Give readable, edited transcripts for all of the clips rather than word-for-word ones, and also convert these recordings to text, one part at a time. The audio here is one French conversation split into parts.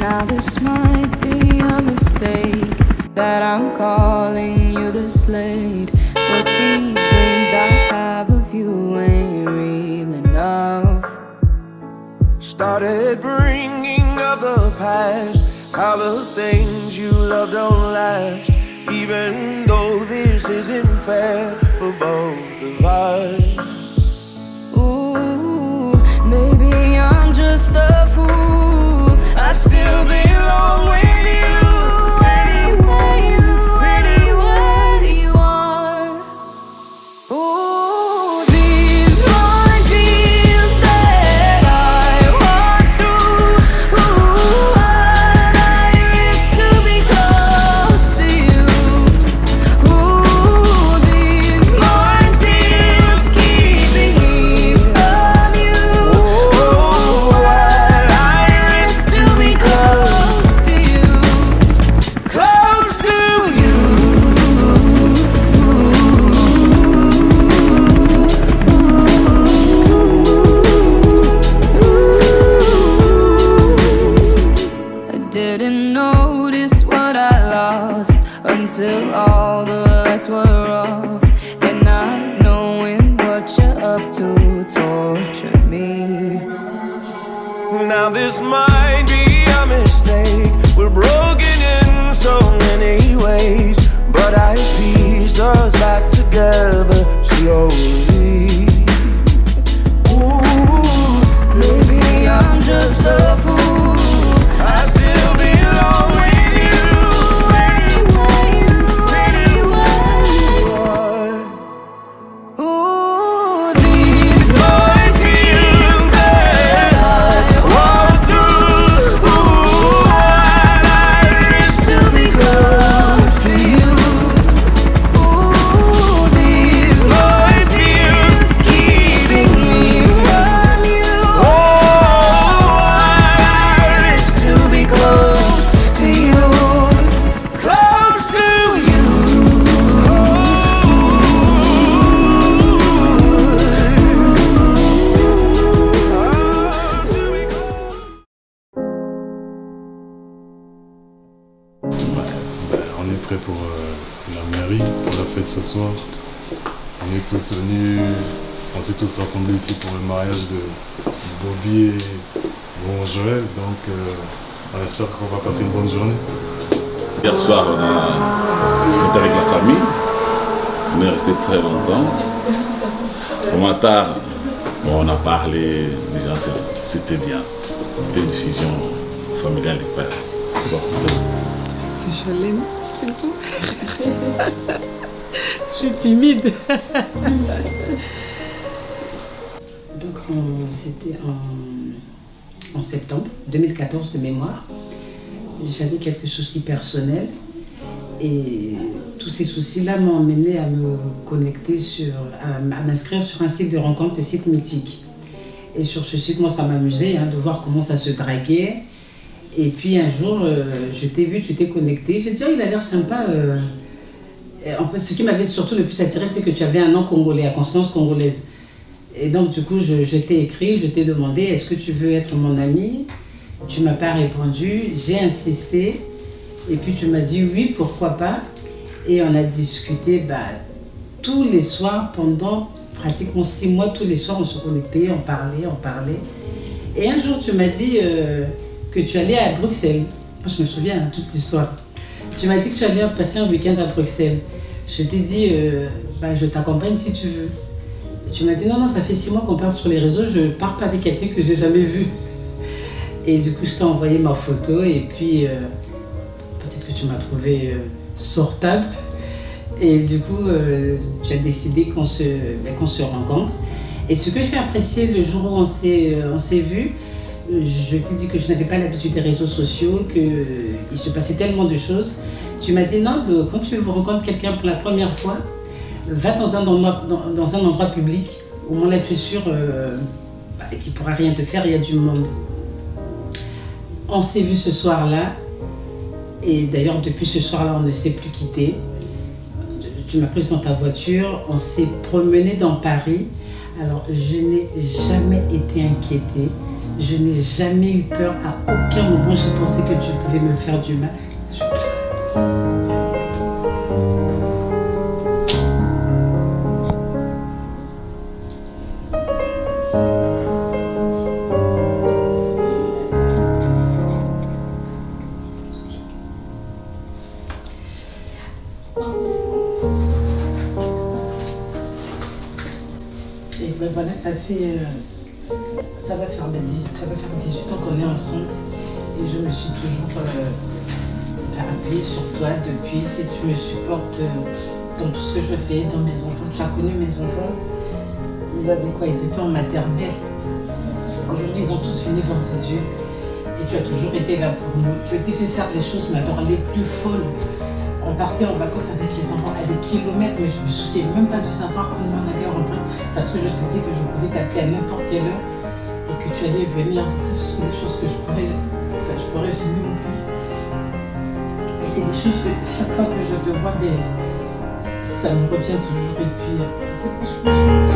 Now this might be a mistake that I'm calling you this late, but these dreams I have of you ain't real enough. Started bringing up the past, how the things you love don't last, even though this isn't fair for both of us. Ooh, maybe I'm just a fool, I still belong with you. Anywhere you are. Ooh, these minefields that I walk through. Ooh, what I risk to be close to you. Ooh, these minefields keeping me from you. Ooh, what I risk to be close to you. Close to you. I didn't notice what I lost until all the lights were off, and not knowing what you're up to tortured me. Now this might be a mistake, we're broken in so many ways, but I piece us back together slowly. Ooh, Maybe I'm just a fool, I still belong with you. Anywhere you are. Ooh, these minefields that I walk through. Ooh, what I risk to be close to you. Ooh, these minefields keeping me from you. oh, I risk to be close to you. Close to you. On est prêt pour la mairie, pour la fête ce soir. On est tous venus, on s'est tous rassemblés ici pour le mariage de Bobby et bon Joël. Donc on espère qu'on va passer une bonne journée. Hier soir, on était avec la famille. On est resté très longtemps. Au matin, on a parlé, déjà c'était bien. C'était une fusion familiale et père. Bon, Je l'aime, c'est tout. Je suis timide. Donc c'était en septembre 2014 de mémoire. J'avais quelques soucis personnels et tous ces soucis-là m'ont amené à me connecter à m'inscrire sur un site de rencontre, le site Mythique. Et sur ce site, moi ça m'amusait de voir comment ça se draguait. Et puis un jour, je t'ai vu, tu t'es connecté. J'ai dit, oh, il a l'air sympa. En fait, ce qui m'avait surtout le plus attiré, c'est que tu avais un nom congolais, à consonance congolaise. Et donc, du coup, je t'ai écrit, je t'ai demandé, est-ce que tu veux être mon ami? Tu ne m'as pas répondu. J'ai insisté. Et puis, tu m'as dit oui, pourquoi pas. Et on a discuté tous les soirs, pendant pratiquement 6 mois, tous les soirs, on se connectait, on parlait. Et un jour, tu m'as dit que tu allais à Bruxelles. Moi, je me souviens toute l'histoire. Tu m'as dit que tu allais passer un week-end à Bruxelles. Je t'ai dit, je t'accompagne si tu veux. Tu m'as dit, non, ça fait 6 mois qu'on parle sur les réseaux, je ne pars pas avec quelqu'un que j'ai jamais vu. Et du coup, je t'ai envoyé ma photo et puis peut-être que tu m'as trouvé sortable. Et du coup, tu as décidé qu'on se rencontre. Et ce que j'ai apprécié le jour où on s'est vu, je t'ai dit que je n'avais pas l'habitude des réseaux sociaux, qu'il se passait tellement de choses. Tu m'as dit non, quand tu rencontres quelqu'un pour la première fois, va dans un endroit public, au moins là tu es sûr qu'il ne pourra rien te faire, il y a du monde. On s'est vu ce soir-là, et d'ailleurs depuis ce soir-là on ne s'est plus quitté. Tu m'as prise dans ta voiture, on s'est promené dans Paris. Alors je n'ai jamais été inquiétée. Je n'ai jamais eu peur. À aucun moment, j'ai pensé que tu pouvais me faire du mal. Et ben voilà, ça va faire 18 ans qu'on est ensemble et je me suis toujours appuyée sur toi depuis. Si tu me supportes dans tout ce que je fais, dans mes enfants. Tu as connu mes enfants, ils avaient quoi? Ils étaient en maternelle. Aujourd'hui, ils ont tous fini dans ses yeux et tu as toujours été là pour nous. Je t'ai fait faire des choses, mais alors les plus folles. On partait en vacances avec les enfants à des kilomètres, mais je ne me souciais même pas de savoir comment on allait rentrer parce que je savais que je pouvais t'appeler à n'importe quelle heure et que tu allais venir. Donc ça, ce sont des choses que je pourrais jamais oublier. Et c'est des choses que chaque fois que je te vois, ça me revient toujours. Et puis, c'est des choses.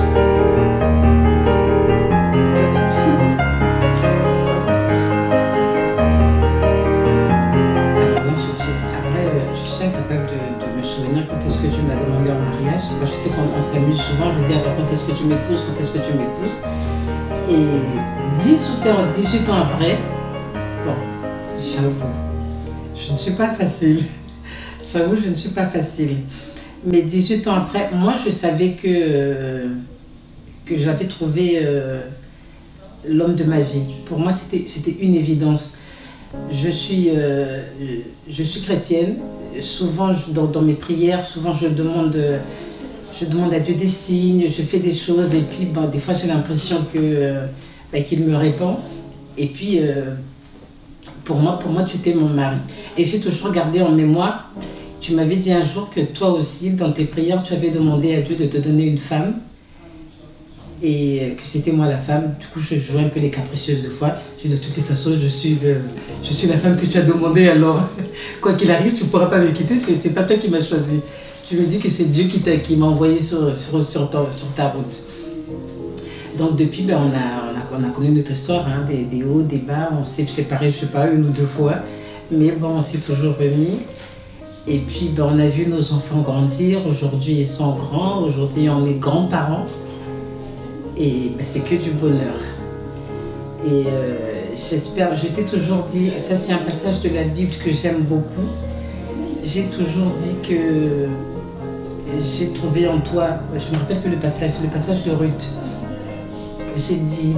Quand est-ce que tu m'as demandé en mariage? Moi, je sais qu'on s'amuse souvent, je dis alors quand est-ce que tu m'épouses, quand est-ce que tu m'épouses? Et 18 ans après, bon, j'avoue, je ne suis pas facile. J'avoue, je ne suis pas facile. Mais 18 ans après, moi je savais que j'avais trouvé l'homme de ma vie. Pour moi, c'était une évidence. Je suis chrétienne. Souvent, dans mes prières, souvent je demande à Dieu des signes, je fais des choses et puis des fois j'ai l'impression qu'il me répond. Et puis, pour moi, tu étais mon mari. Et j'ai toujours gardé en mémoire, tu m'avais dit un jour que toi aussi, dans tes prières, tu avais demandé à Dieu de te donner une femme. Et que c'était moi la femme. Du coup, je jouais un peu les capricieuses de fois. Je dis de toutes les façons, je suis la femme que tu as demandé, alors quoi qu'il arrive, tu ne pourras pas me quitter, c'est pas toi qui m'as choisi. Je me dis que c'est Dieu qui m'a envoyé sur ta route. Donc depuis, on a connu notre histoire, hein, des hauts, des bas, on s'est séparés, je ne sais pas, 1 ou 2 fois, mais bon, on s'est toujours remis. Et puis on a vu nos enfants grandir, aujourd'hui ils sont grands, aujourd'hui on est grands-parents. Et c'est que du bonheur. Et j'espère, je t'ai toujours dit, ça c'est un passage de la Bible que j'aime beaucoup. J'ai toujours dit que j'ai trouvé en toi, je me rappelle plus le passage de Ruth. J'ai dit,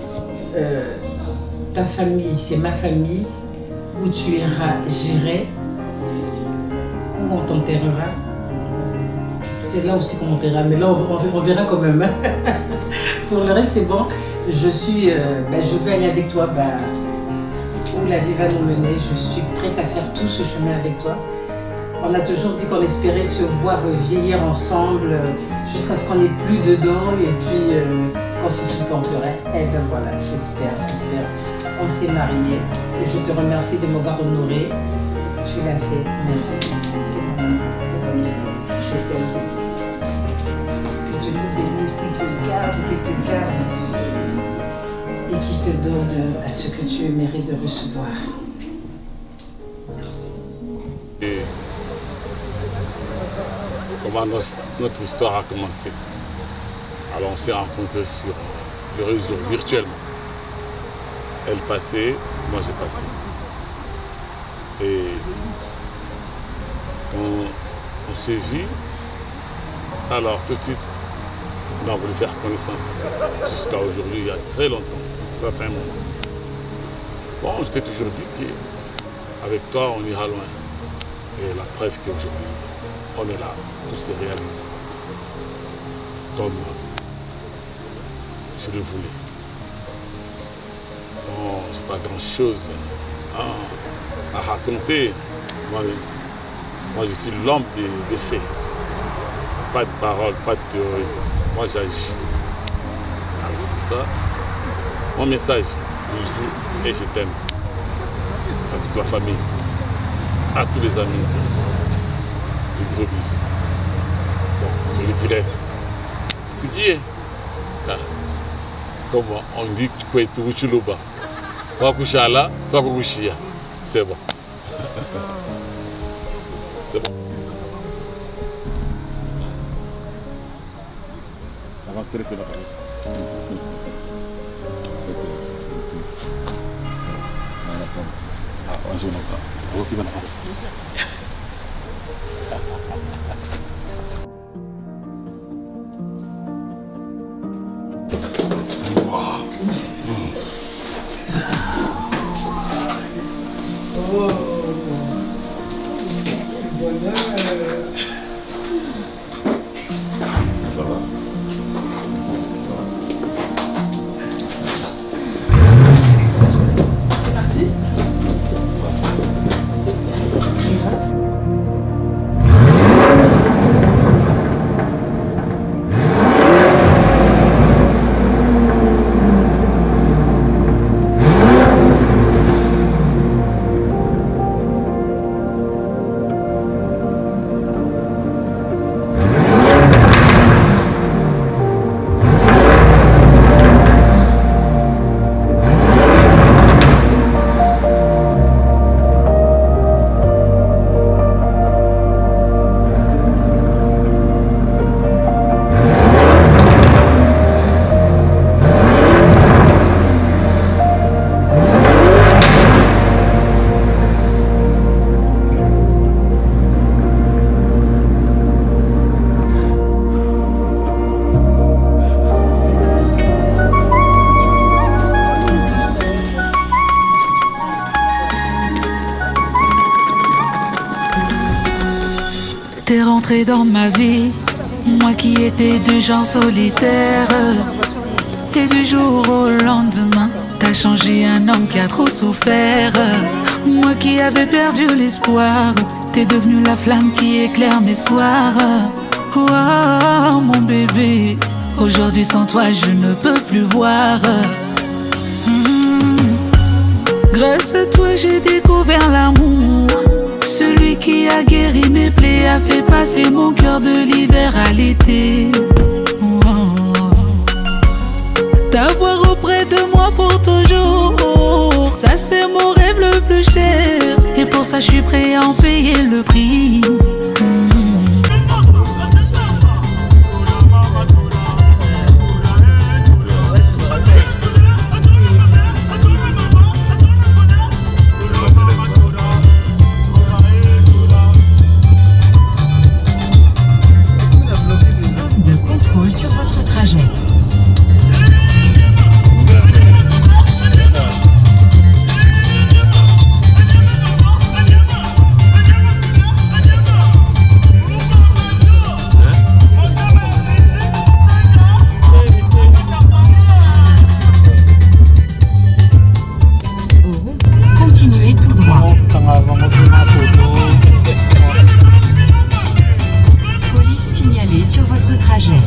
ta famille, c'est ma famille, où tu iras, j'irai, où on t'enterrera. C'est là aussi qu'on m'enterrera, mais là on verra quand même. Pour le reste, c'est bon. Je vais aller avec toi où la vie va nous mener. Je suis prête à faire tout ce chemin avec toi. On a toujours dit qu'on espérait se voir vieillir ensemble jusqu'à ce qu'on n'ait plus dedans et puis qu'on se supporterait. Eh bien voilà, j'espère. On s'est mariés. Je te remercie de m'avoir honorée. Tu l'as fait. Merci. Je t'aime. Que Dieu te bénisse, qu'il te garde, et qu'il te donne à ce que tu mérites de recevoir. Merci. Et comment notre histoire a commencé. Alors on s'est rencontrés sur le réseau virtuellement. Elle passait, moi j'ai passé. Et on s'est vu. Alors tout de suite, on a voulu faire connaissance. Jusqu'à aujourd'hui, il y a très longtemps. Ça fait un moment. Bon, je t'ai toujours dit qu'avec toi, on ira loin. Et la preuve qu'aujourd'hui, on est là, tout se réalise. Comme je le voulais. Bon, j'ai pas grand-chose à raconter. Moi, je suis l'homme des faits. Pas de parole, pas de théorie. Moi, j'agis. Alors, c'est ça. Mon message, toujours, et je t'aime. À toute la famille, à tous les amis du groupe ici. Bon, celui qui reste, tu qui est là. Comment on dit que tu peux être Chiloba. Toi Kushala, toi Kushia. C'est bon. C'est bon. Ça va stresser la page. Je n'ai pas. T'es rentré dans ma vie, moi qui étais du genre solitaire. Et du jour au lendemain, t'as changé un homme qui a trop souffert. Moi qui avais perdu l'espoir, t'es devenu la flamme qui éclaire mes soirs. Oh mon bébé, aujourd'hui sans toi je ne peux plus voir. Grâce à toi j'ai découvert l'amour. Celui qui a guéri mes plaies, a fait passer mon cœur de l'hiver à l'été. T'avoir auprès de moi pour toujours, ça c'est mon rêve le plus cher. Et pour ça je suis prêt à en payer le prix. Sur votre trajet. Continuez tout droit. Police signalée sur votre trajet.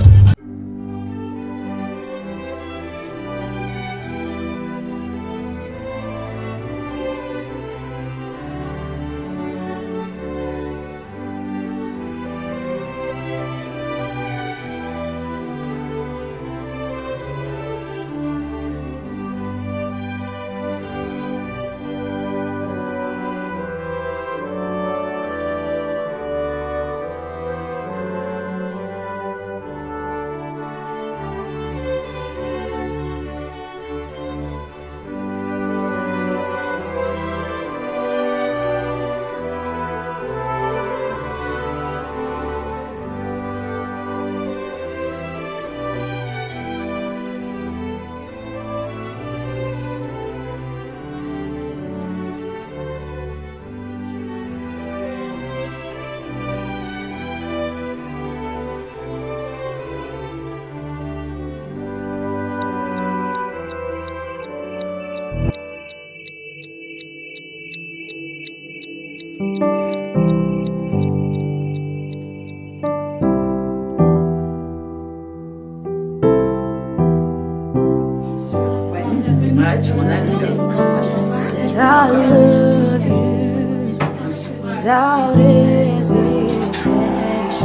Said I love you without hesitation.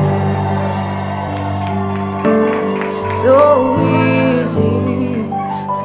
So easy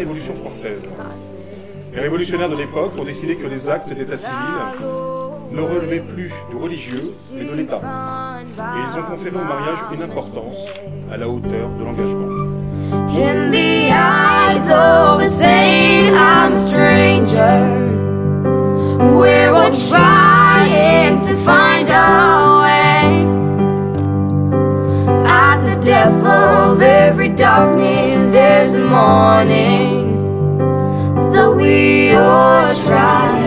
Révolution française. Les révolutionnaires de l'époque ont décidé que les actes d'état civil ne relevaient plus du religieux, mais de l'État. Et ils ont conféré au mariage une importance à la hauteur de l'engagement. In the eyes of a saint, I'm a stranger. We're all trying to find our way. At the depth of every darkness, there's a morning. Though we all try.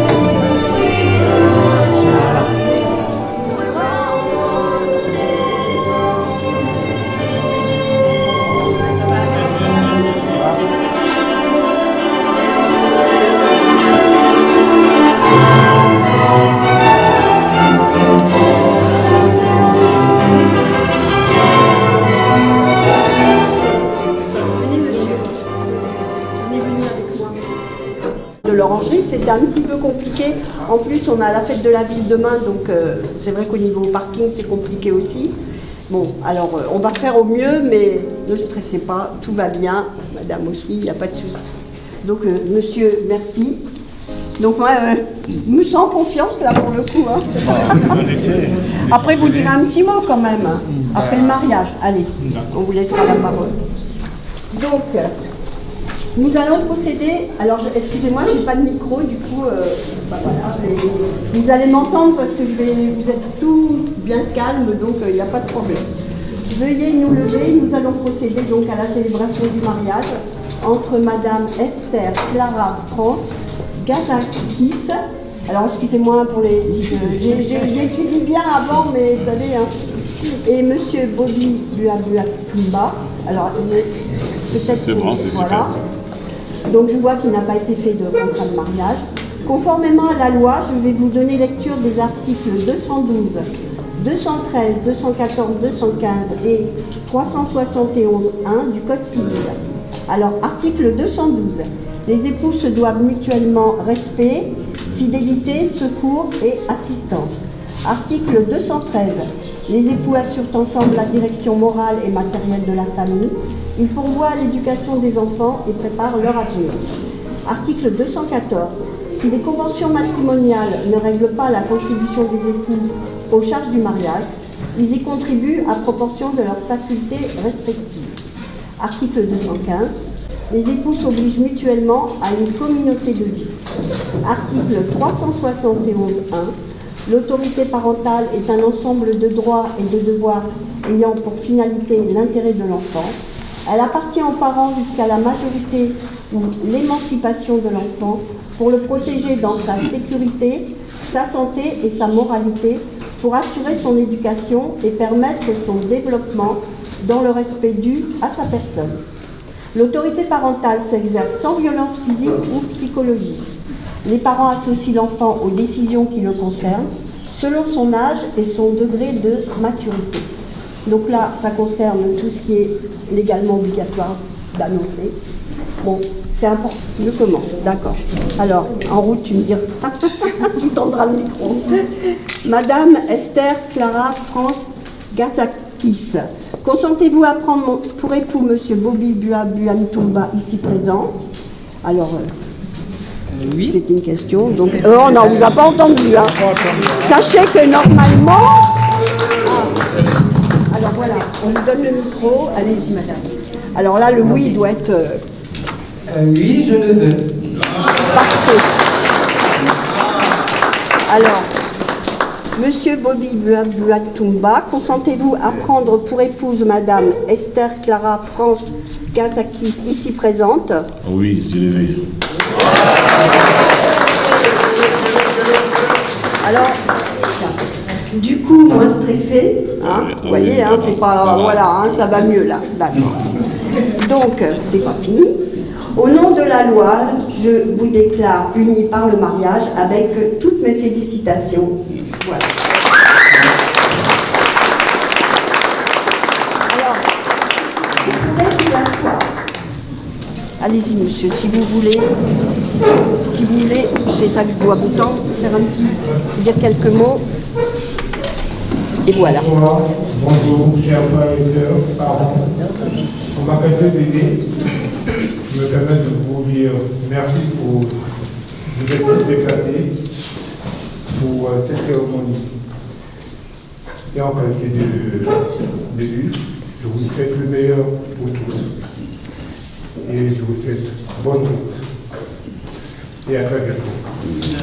De l'orangerie, c'était un petit peu compliqué. En plus, on a la fête de la ville demain, donc c'est vrai qu'au niveau parking, c'est compliqué aussi. Bon, alors on va faire au mieux, mais ne stressez pas, tout va bien. Madame aussi, il n'y a pas de souci. Donc, monsieur, merci. Donc, moi, je me sens en confiance là pour le coup. Hein. Après, vous direz un petit mot quand même, après le mariage. Allez, on vous laissera la parole. Donc, nous allons procéder, alors excusez-moi, je n'ai pas de micro, du coup, bah voilà, vous allez m'entendre parce que vous êtes tout bien calme, donc il n'y a pas de problème. Veuillez nous lever, nous allons procéder donc à la célébration du mariage entre Madame Esther Clara France Gazakis, alors excusez-moi pour les... J'ai écrit bien avant, mais vous savez, hein, et Monsieur Bobby Buabuatumba, alors peut-être c'est bon, c'est voilà. super. Donc je vois qu'il n'a pas été fait de contrat de mariage. Conformément à la loi, je vais vous donner lecture des articles 212, 213, 214, 215 et 371.1 du Code civil. Alors, article 212. Les époux se doivent mutuellement respect, fidélité, secours et assistance. Article 213. Les époux assurent ensemble la direction morale et matérielle de la famille. Ils pourvoient à l'éducation des enfants et préparent leur avenir. Article 214. Si les conventions matrimoniales ne règlent pas la contribution des époux aux charges du mariage, ils y contribuent à proportion de leurs facultés respectives. Article 215. Les époux s'obligent mutuellement à une communauté de vie. Article 371.1. L'autorité parentale est un ensemble de droits et de devoirs ayant pour finalité l'intérêt de l'enfant. Elle appartient aux parents jusqu'à la majorité ou l'émancipation de l'enfant pour le protéger dans sa sécurité, sa santé et sa moralité, pour assurer son éducation et permettre son développement dans le respect dû à sa personne. L'autorité parentale s'exerce sans violence physique ou psychologique. Les parents associent l'enfant aux décisions qui le concernent, selon son âge et son degré de maturité. Donc là, ça concerne tout ce qui est légalement obligatoire d'annoncer. Bon, c'est important. Je commence, d'accord. Alors, en route, tu me diras, tu tendras le micro. Madame Esther Clara France Gazakis, consentez-vous à prendre pour époux Monsieur Bobby Buabuatumba, ici présent? Alors, oui. C'est une question. Donc, oh non, on ne vous a pas entendu. Hein. Sachez que normalement... Alors voilà, on lui donne le micro. Allez-y, madame. Alors là, le oui doit être... Oui, je le veux. Parfait. Alors, Monsieur Bobby Buabuatumba, consentez-vous à prendre pour épouse Madame Esther Clara France Gazakis, ici présente? Oui, je le veux. Alors, du coup, moins stressé, hein, vous voyez, hein, c'est pas, voilà, hein, ça va mieux là, d'accord. Donc, c'est pas fini. Au nom de la loi, je vous déclare unis par le mariage avec toutes mes félicitations. Voilà. Alors, vous pouvez vous asseoir. Allez-y, monsieur, si vous voulez, c'est ça que je dois vous tendre, dire quelques mots. Et voilà. Bonjour, bonjour, chers frères et sœurs, parents. On m'appelle Dédé. je me permets de vous dire merci pour vous être déplacés pour cette cérémonie. Et en qualité d'élu, je vous souhaite le meilleur pour tous. Et je vous souhaite bonne route. Et à très bientôt.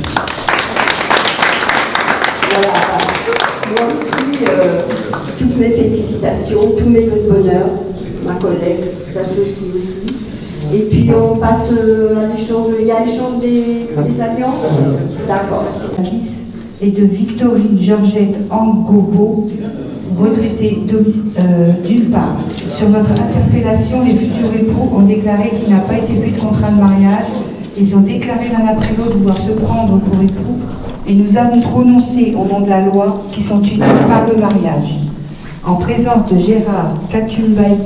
Voilà. Moi aussi, toutes mes félicitations, tous mes vœux de bonheur, ma collègue, ça aussi. Et puis on passe à l'échange, il y a l'échange des alliances. D'accord. Et de Victorine Georgette Angobo, retraitée d'une part. Sur notre interpellation, les futurs époux ont déclaré qu'il n'a pas été fait de contrat de mariage. Ils ont déclaré l'un après l'autre vouloir se prendre pour époux. Et nous avons prononcé au nom de la loi qu'ils sont unis par le mariage. En présence de Gérard Katumbayi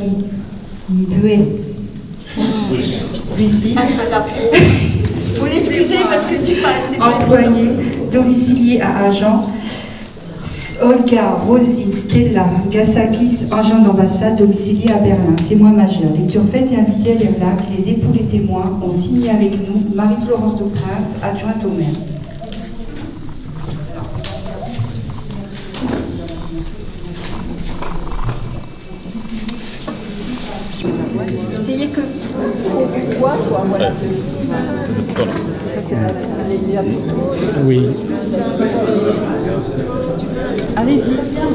Buissi, vous l'excusez parce que c'est pas employé, domicilié à Agen, Olga Rosine Stella Gassakis, agent d'ambassade, domicilié à Berlin. Témoin majeur. Lecture faite et invité à l'IRLAC. Les époux les témoins ont signé avec nous Marie-Florence de Prince, adjointe au maire. Essayez que toi, voilà. Ça c'est pour toi. Ça c'est la photo. Oui. Allez-y.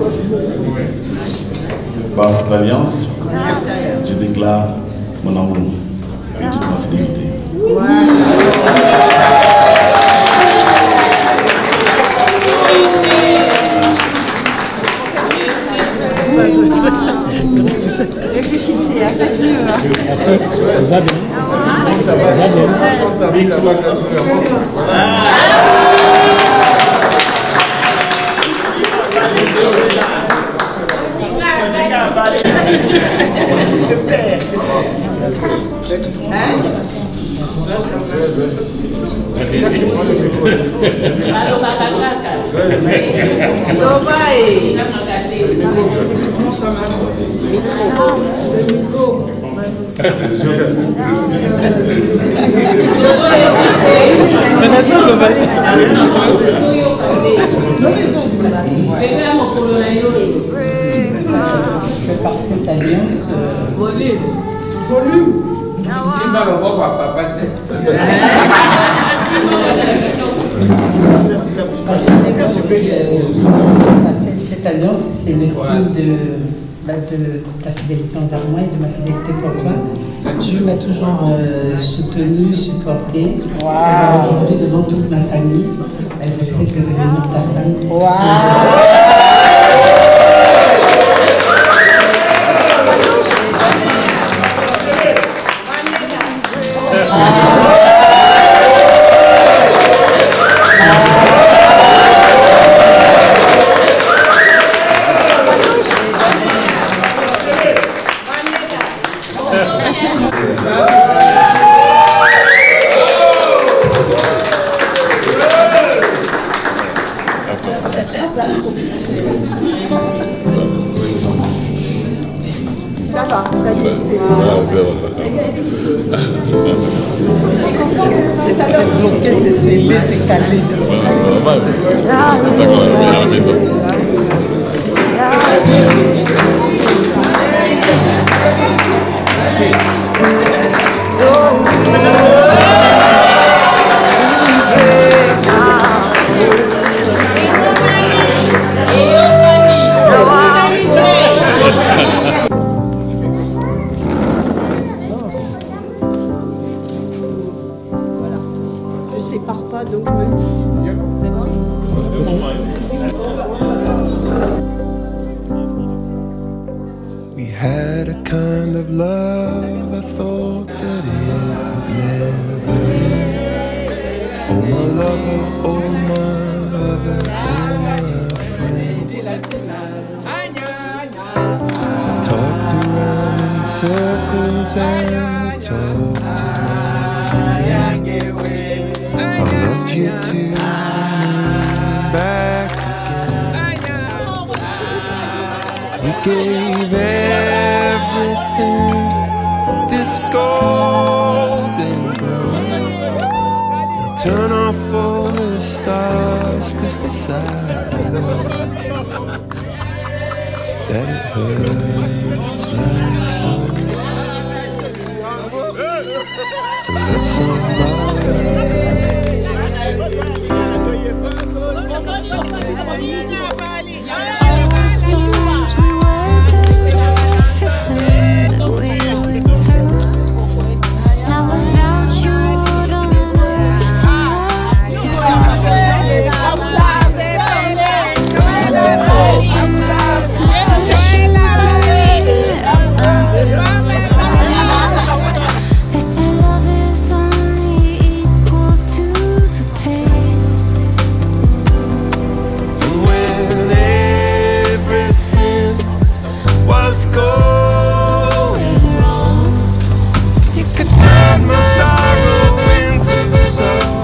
Par cette alliance, je déclare mon amour et toute ma fidélité. Réfléchissez, faites mieux. Vous avez. Par cette alliance, volume. Cette alliance, c'est le signe de ta fidélité envers moi et de ma fidélité pour toi. Dieu m'a toujours soutenu, supporté. Et aujourd'hui, devant toute ma famille, j'accepte de devenir ta femme. Ça va, ça y est, c'est... C'est très bloqué, c'est scellé, c'est calé. Je sépare pas, donc c'est bon. We had a kind of love, I thought that it would never end. Oh my lover, oh my other, oh my friend. We talked around in circles and we talked around and then I loved you to the moon and back again. You gave everything, this gold just 'cause they sigh that it hurts like so to let somebody All the storms we weathered, everything that we went through. Now without you, I don't know what to do. When I called the mathematicians, I asked them to explain. They say love is only equal to the pain. when everything was going wrong. You could turn my sorrow into song.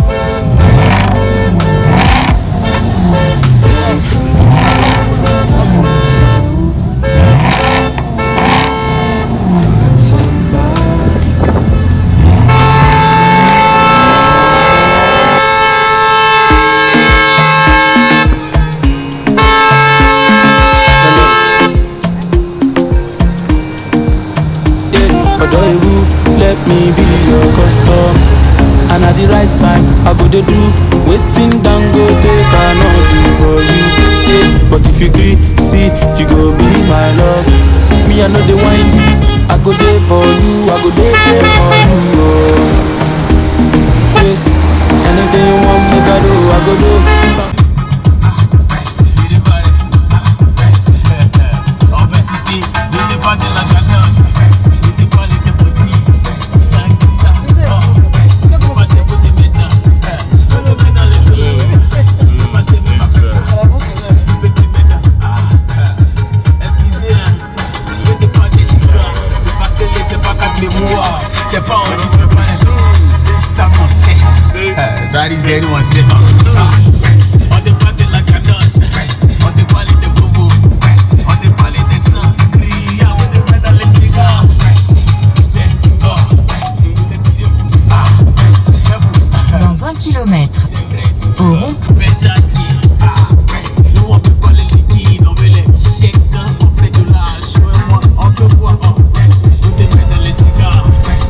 It hurts like so to let somebody go. Let me be your custom, and at the right time I go to do waiting down go take I not do for you. Yeah. But if you agree, see you go be my love. Me I know the wine, I go there for you, I go there for you. Oh. Yeah. Anything you want me to do, I go do. C'est pas on dit, c'est pas ça m'en sait. Daddy's anyone say on te parle de la cadence, on te parle de bobo, on te parle de sangria, on te met dans les gigas. Dans 1 kilomètre, au rond. Nous on fait pas les liquides, on veut les chèques, on fait de l'âge, moi on veut voir, on te met dans les gigas.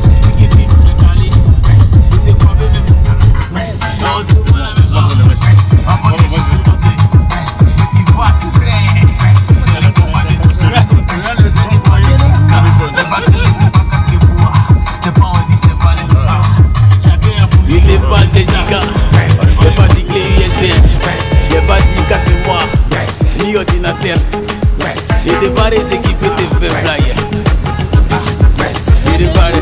Ordinateur, et de barres équipés te fait flyer. Et de barres,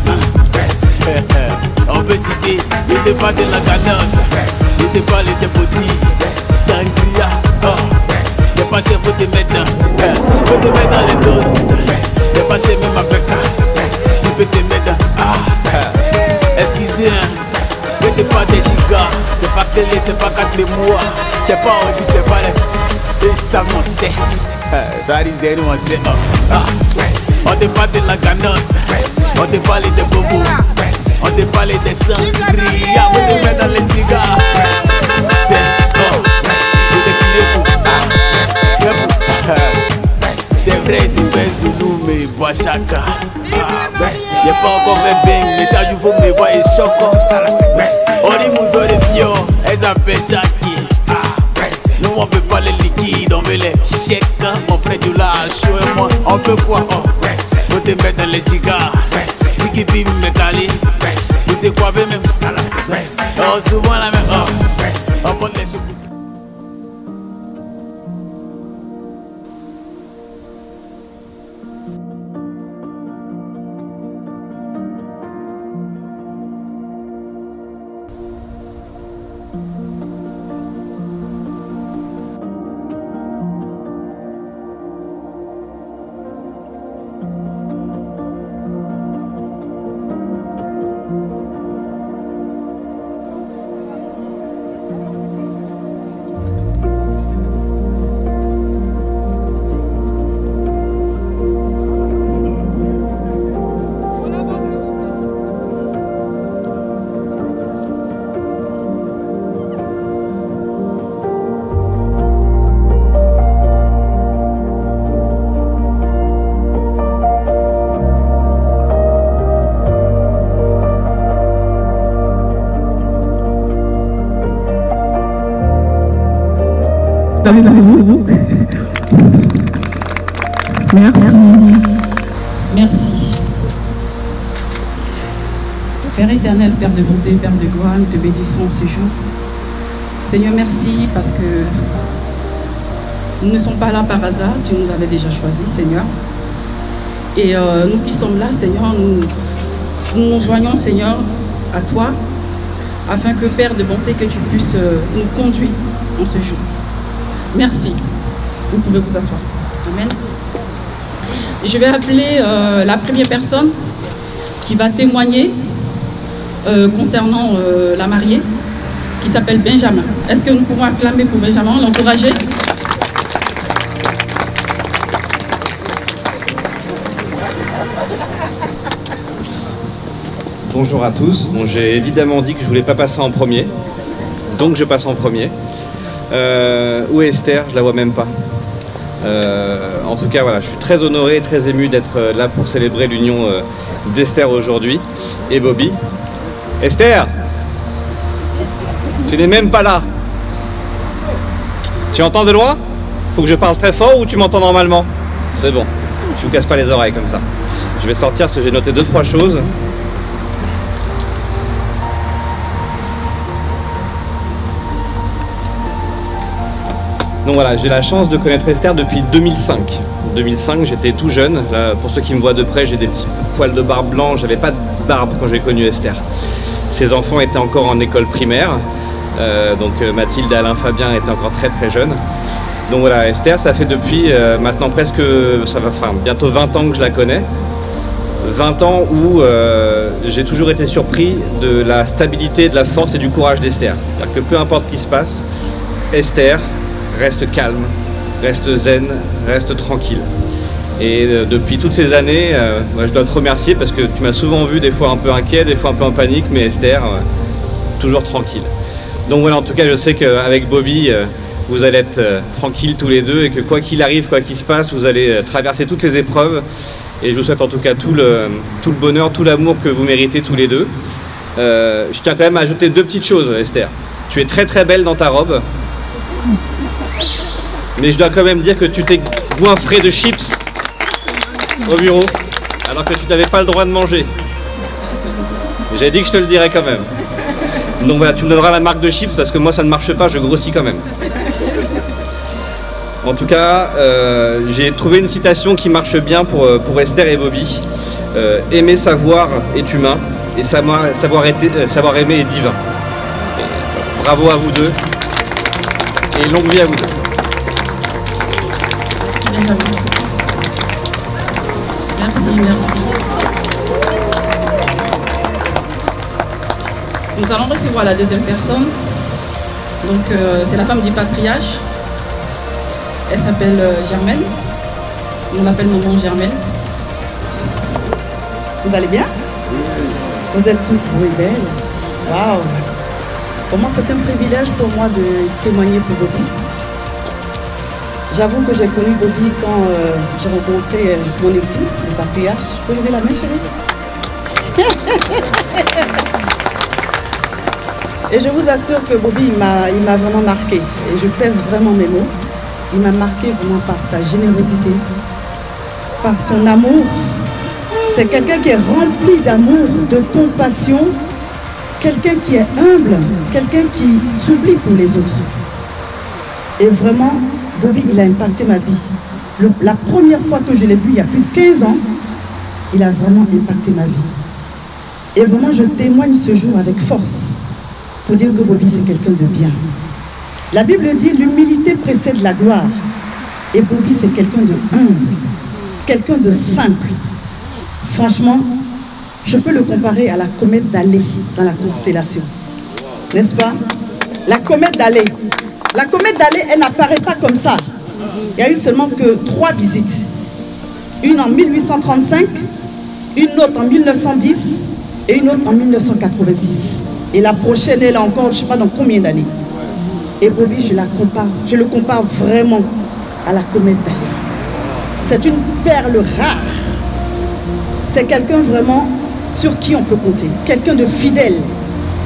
on peut citer, et de pas de la cadence, et de parler de body, sangria, oh, pas chez vous te mettre dans, faut te mettre dans les doses, pas chez même avec ça, tu peux te mettre dans, excusez, et de pas des gigas, c'est pas télé, c'est pas 4 mois, c'est pas on dit, c'est pas les, et ça m'en sait, Daddy's anyone say, on te parle de la cadence, on te parle de bobo, on te parle de sangria, on te met dans les gigas, c'est, c'est vrai, c'est ben Zulu, mais bois chaka. Y'a pas encore fait bang, mais chaque jour faut me voir et choquant. On dit nous on est fions, elles appellent Chaki. Nous on veut pas les liquides, on veut les chèques, on fait du lâche, et moi on veut quoi? Faut te mettre dans les gigas, Tiki Bim me cali, vous c'est quoi même? Oh souvent la même, on prend les sous. partager la maison. Merci. Merci. Père éternel, Père de bonté, Père de gloire, nous te bénissons ce jour. Seigneur, merci parce que nous ne sommes pas là par hasard, tu nous avais déjà choisis, Seigneur. Et nous qui sommes là, Seigneur, nous nous joignons, Seigneur, à toi, afin que, Père de bonté, que tu puisses nous conduire en ce jour. Merci. Vous pouvez vous asseoir. Amen. Et je vais appeler la première personne qui va témoigner concernant la mariée, qui s'appelle Benjamin. Est-ce que nous pouvons acclamer pour Benjamin, l'encourager? Bonjour à tous. Bon, j'ai évidemment dit que je voulais pas passer en premier, donc je passe en premier. Où est Esther? Je la vois même pas. En tout cas, voilà, je suis très honoré et très ému d'être là pour célébrer l'union d'Esther aujourd'hui et Bobby. Esther, tu n'es même pas là. Tu entends de loin? Faut que je parle très fort ou tu m'entends normalement? C'est bon, je vous casse pas les oreilles comme ça. Je vais sortir parce que j'ai noté 2-3 choses. Donc voilà, j'ai la chance de connaître Esther depuis 2005. 2005, j'étais tout jeune. Là, pour ceux qui me voient de près, j'ai des petits poils de barbe blanc. J'avais pas de barbe quand j'ai connu Esther. Ses enfants étaient encore en école primaire. Donc Mathilde, Alain, Fabien étaient encore très très jeunes. Donc voilà, Esther, ça fait depuis maintenant presque, ça va faire bientôt 20 ans que je la connais. 20 ans où j'ai toujours été surpris de la stabilité, de la force et du courage d'Esther. C'est-à-dire que peu importe ce qui se passe, Esther reste calme, reste zen, reste tranquille. Et depuis toutes ces années, je dois te remercier parce que tu m'as souvent vu des fois un peu inquiet, des fois un peu en panique, mais Esther, toujours tranquille. Donc voilà, en tout cas, je sais qu'avec Bobby, vous allez être tranquilles tous les deux et que quoi qu'il arrive, quoi qu'il se passe, vous allez traverser toutes les épreuves. Et je vous souhaite en tout cas tout le bonheur, tout l'amour que vous méritez tous les deux. Je tiens quand même à ajouter 2 petites choses, Esther. Tu es très très belle dans ta robe. Mais je dois quand même dire que tu t'es goinfré de chips au bureau, alors que tu n'avais pas le droit de manger. J'ai dit que je te le dirais quand même. Donc voilà, tu me donneras la marque de chips parce que moi ça ne marche pas, je grossis quand même. En tout cas, j'ai trouvé une citation qui marche bien pour Esther et Bobby. Aimer savoir est humain et savoir aimer est divin. Et bravo à vous deux et longue vie à vous deux. Merci, merci. Nous allons recevoir la deuxième personne. Donc, c'est la femme du patriarche. Elle s'appelle Germaine. On l'appelle maman Germaine. Vous allez bien? Vous êtes tous beaux et belles. Waouh! Comment c'est un privilège pour moi de témoigner pour Bobby. J'avoue que j'ai connu Bobby quand j'ai rencontré mon époux, le patriarche. Je peux lever la main, chérie? Et je vous assure que Bobby, il m'a vraiment marqué. Et je pèse vraiment mes mots. Il m'a marqué vraiment par sa générosité, par son amour. C'est quelqu'un qui est rempli d'amour, de compassion, quelqu'un qui est humble, quelqu'un qui s'oublie pour les autres. Et vraiment, Bobby, il a impacté ma vie. La première fois que je l'ai vu, il y a plus de 15 ans, il a vraiment impacté ma vie. Et vraiment, je témoigne ce jour avec force pour dire que Bobby, c'est quelqu'un de bien. La Bible dit, l'humilité précède la gloire. Et Bobby, c'est quelqu'un de humble, quelqu'un de simple. Franchement, je peux le comparer à la comète d'Halley dans la constellation. N'est-ce pas? La comète d'Halley. La comète d'Halley, elle n'apparaît pas comme ça. Il n'y a eu seulement que 3 visites. Une en 1835, une autre en 1910 et une autre en 1986. Et la prochaine, elle est encore, je ne sais pas dans combien d'années. Et Bobby, je le compare vraiment à la comète d'Halley. C'est une perle rare. C'est quelqu'un vraiment sur qui on peut compter. Quelqu'un de fidèle.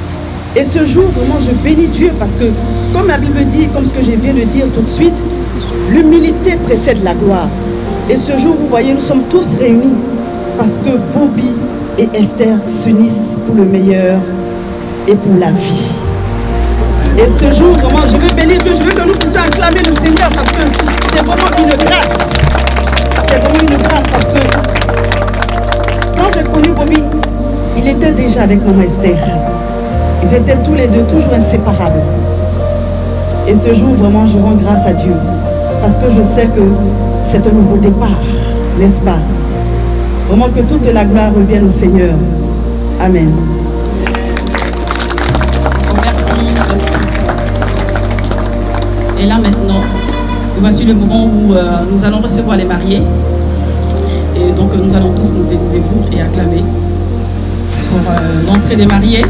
Et ce jour, vraiment, je bénis Dieu parce que, comme la Bible dit, comme ce que je viens de dire tout de suite, l'humilité précède la gloire. Et ce jour, vous voyez, nous sommes tous réunis parce que Bobby et Esther s'unissent pour le meilleur et pour la vie. Et ce jour, vraiment, je veux bénir Dieu, je veux que nous puissions acclamer le Seigneur parce que c'est vraiment une grâce. C'est vraiment une grâce parce que quand j'ai connu Bobby, il était déjà avec maman Esther. Ils étaient tous les deux toujours inséparables. Et ce jour, vraiment, je rends grâce à Dieu parce que je sais que c'est un nouveau départ, n'est-ce pas? Vraiment que toute la gloire revienne au Seigneur. Amen. Merci. Et là maintenant, voici le moment où nous allons recevoir les mariés. Et donc nous allons tous nous dévour et acclamer pour l'entrée des mariés.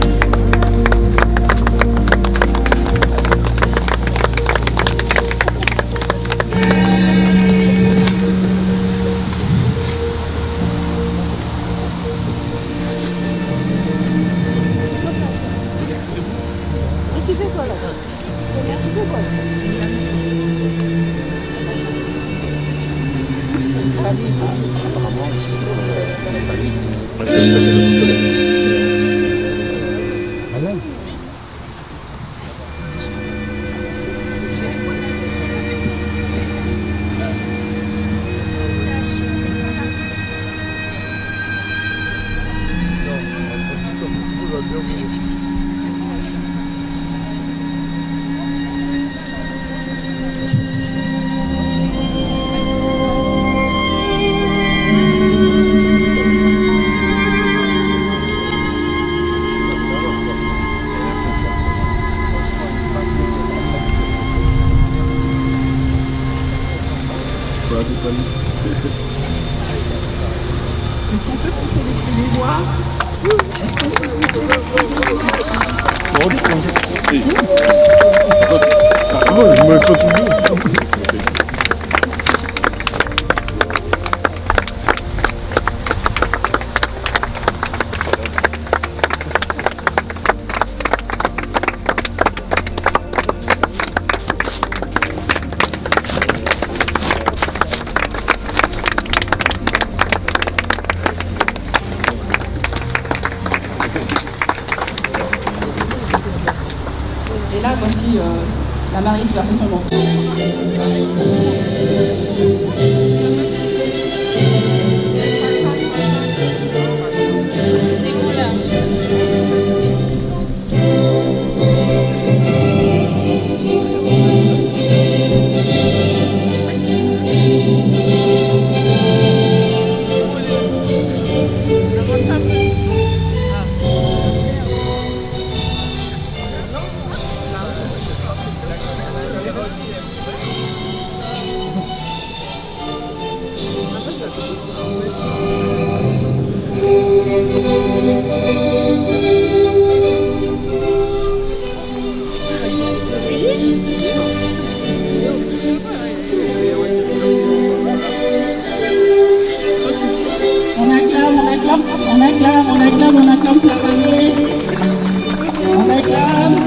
Est-ce qu'on peut pousser les voix? Et là, voici la mariée qui va faire son enfant. On acclame la famille. On acclame.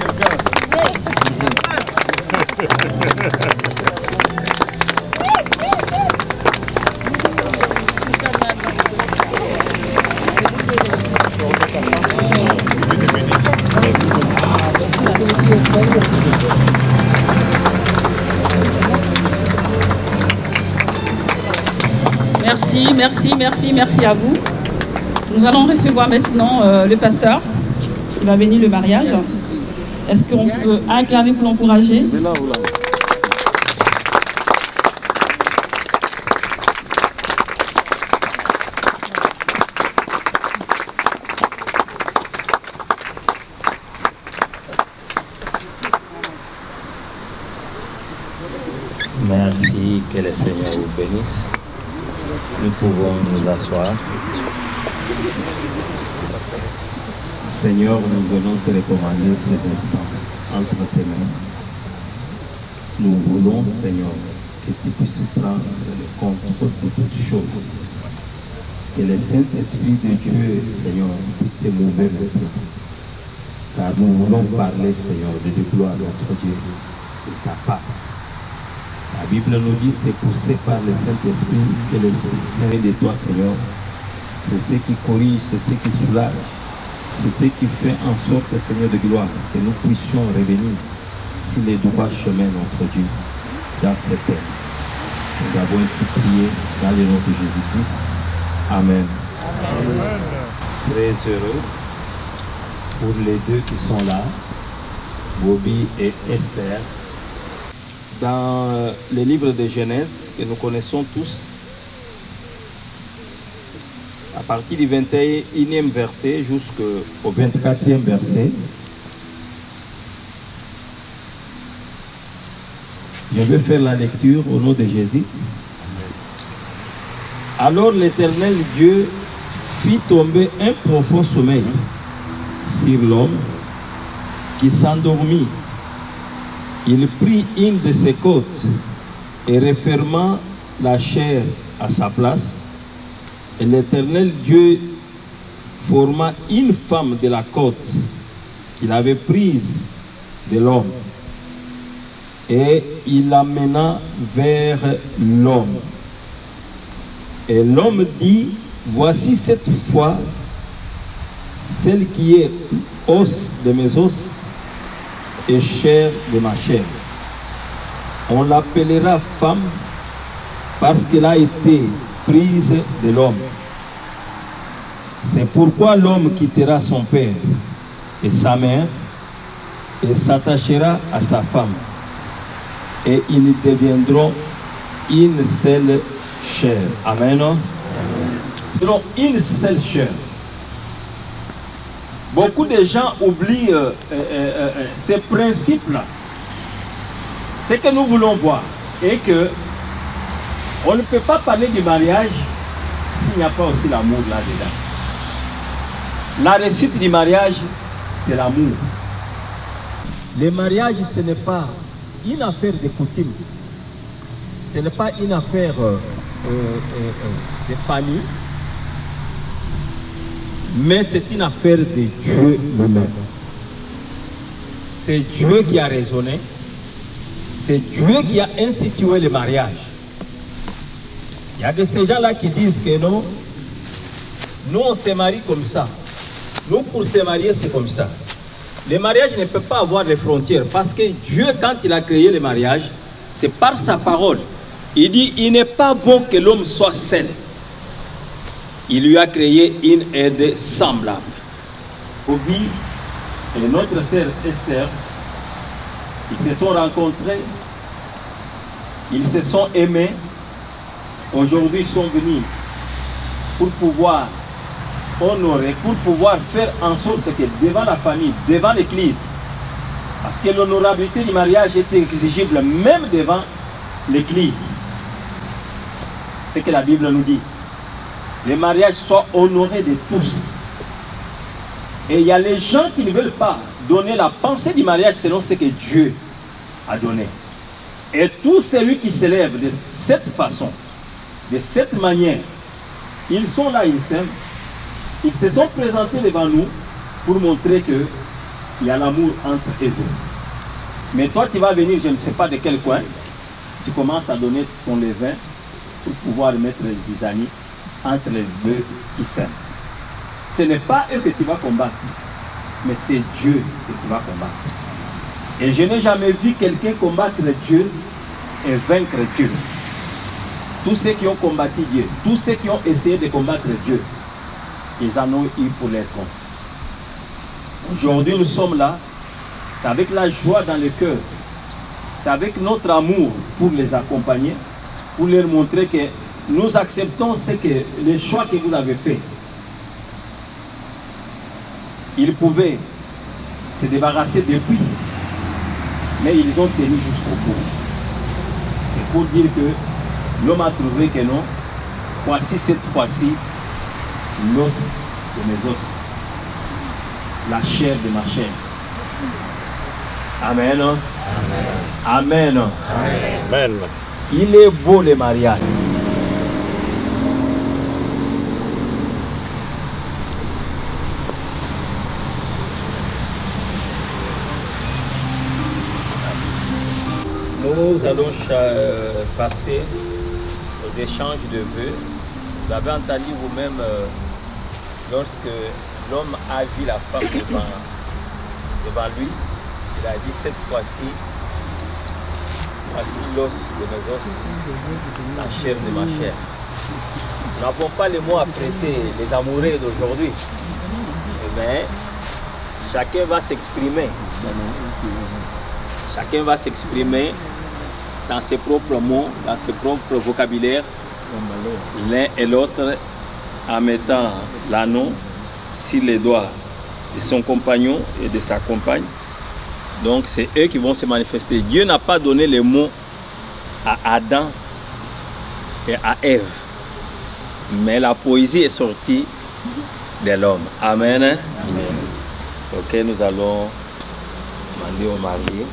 Merci à vous. Nous allons recevoir maintenant le pasteur qui va bénir le mariage. Est-ce qu'on peut acclamer pour l'encourager? Merci, que le Seigneur vous bénisse. Nous pouvons nous asseoir. Seigneur, nous venons te recommander ces instants entre tes mains. Nous voulons, Seigneur, que tu puisses prendre le contrôle de toutes choses. Que le Saint-Esprit de Dieu, Seigneur, puisse se mouver maintenant. Car nous voulons parler, Seigneur, de gloire à notre Dieu, de ta part. La Bible nous dit, c'est poussé par le Saint-Esprit que le Seigneur de toi, Seigneur, c'est ce qui corrige, c'est ce qui soulage, c'est ce qui fait en sorte, Seigneur de gloire, que nous puissions revenir sur les droits chemins, notre Dieu, dans cette terre. Nous avons ainsi prié dans le nom de Jésus-Christ. Amen. Amen. Très heureux pour les deux qui sont là, Bobby et Esther. Dans le livre de Genèse, que nous connaissons tous, à partir du 21e verset jusqu'au 24e verset, je vais faire la lecture au nom de Jésus. Alors l'Éternel Dieu fit tomber un profond sommeil sur l'homme qui s'endormit. Il prit une de ses côtes et referma la chair à sa place. Et l'Éternel Dieu forma une femme de la côte qu'il avait prise de l'homme. Et il l'amena vers l'homme. Et l'homme dit, voici cette fois celle qui est os de mes os et chair de ma chair. On l'appellera femme parce qu'elle a été prise de l'homme. C'est pourquoi l'homme quittera son père et sa mère et s'attachera à sa femme. Et ils deviendront une seule chair. Amen. Ils seront une seule chair. Beaucoup de gens oublient ces principes-là. Ce que nous voulons voir est que on ne peut pas parler du mariage s'il n'y a pas aussi l'amour là-dedans. La réussite du mariage, c'est l'amour. Le mariage, ce n'est pas une affaire de coutume. Ce n'est pas une affaire de famille. Mais c'est une affaire de Dieu lui-même. C'est Dieu qui a raisonné. C'est Dieu qui a institué le mariage. Il y a de ces gens-là qui disent que non, nous on se marie comme ça. Nous pour se marier c'est comme ça. Le mariage ne peut pas avoir de frontières parce que Dieu quand il a créé le mariage, c'est par sa parole. Il dit il n'est pas bon que l'homme soit seul. Il lui a créé une aide semblable. Bobby et notre sœur Esther, ils se sont rencontrés, ils se sont aimés. Aujourd'hui, ils sont venus pour pouvoir honorer, pour pouvoir faire en sorte que devant la famille, devant l'église, parce que l'honorabilité du mariage est exigible même devant l'église. C'est ce que la Bible nous dit. Le mariage soit honoré de tous. Et il y a les gens qui ne veulent pas donner la pensée du mariage selon ce que Dieu a donné. Et tout celui qui s'élève de cette façon, de cette manière, ils sont là, ils s'aiment. Ils se sont présentés devant nous pour montrer que il y a l'amour entre eux deux. Mais toi, tu vas venir, je ne sais pas de quel coin, tu commences à donner ton levain pour pouvoir mettre les zizanies entre les deux qui s'aiment. Ce n'est pas eux que tu vas combattre, mais c'est Dieu que tu vas combattre. Et je n'ai jamais vu quelqu'un combattre Dieu et vaincre Dieu. Tous ceux qui ont combattu Dieu, tous ceux qui ont essayé de combattre Dieu, ils en ont eu pour les comptes. Aujourd'hui, nous sommes là, c'est avec la joie dans le cœur, c'est avec notre amour pour les accompagner, pour leur montrer que nous acceptons le choix que vous avez fait. Ils pouvaient se débarrasser depuis, mais ils ont tenu jusqu'au bout. C'est pour dire que l'homme a trouvé que non, voici cette fois-ci l'os de mes os, la chair de ma chair. Amen. Amen. Amen. Amen. Il est beau le mariage. Nous allons passer aux échanges de vœux. Vous avez entendu vous-même lorsque l'homme a vu la femme devant lui, il a dit cette fois-ci, voici l'os de mes os, la chair de ma chair. Nous n'avons pas les mots à prêter les amoureux d'aujourd'hui, mais chacun va s'exprimer. Chacun va s'exprimer dans ses propres mots, dans ses propres vocabulaires, l'un et l'autre, en mettant l'anneau sur les doigts de son compagnon et de sa compagne. Donc c'est eux qui vont se manifester. Dieu n'a pas donné les mots à Adam et à Ève, mais la poésie est sortie de l'homme. Amen. Amen. Ok, nous allons demander au marié.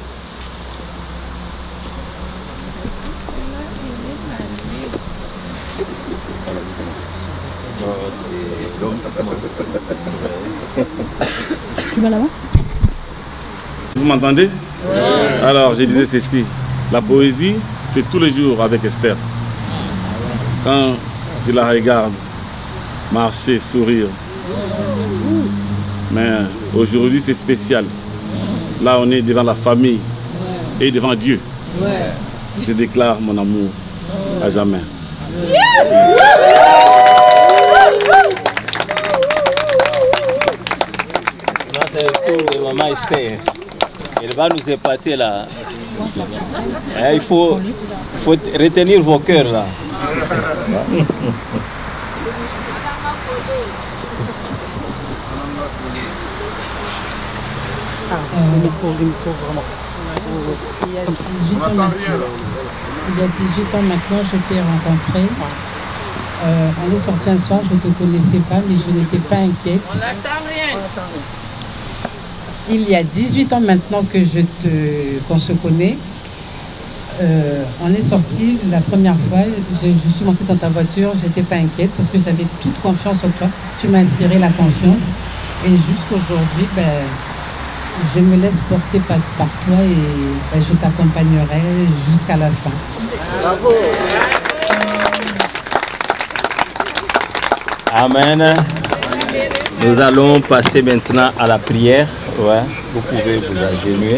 Tu vas là-bas? Vous m'entendez? Ouais. Alors, je disais ceci. La poésie, c'est tous les jours avec Esther. Quand tu la regardes marcher, sourire. Mais aujourd'hui, c'est spécial. Là, on est devant la famille et devant Dieu. Je déclare mon amour à jamais. C'est le tour de maman Esther. Elle va nous épater là. Il faut retenir vos cœurs là. Il y a 18 ans maintenant, je t'ai rencontré. On est sorti un soir, je ne te connaissais pas, mais je n'étais pas inquiète. On n'attend rien. Il y a 18 ans maintenant qu'on se connaît. On est sorti la première fois, je suis montée dans ta voiture, je n'étais pas inquiète parce que j'avais toute confiance en toi. Tu m'as inspiré la confiance. Et jusqu'aujourd'hui, je me laisse porter par toi et je t'accompagnerai jusqu'à la fin. Bravo. Amen. Nous allons passer maintenant à la prière. Ouais, vous pouvez vous agenouiller.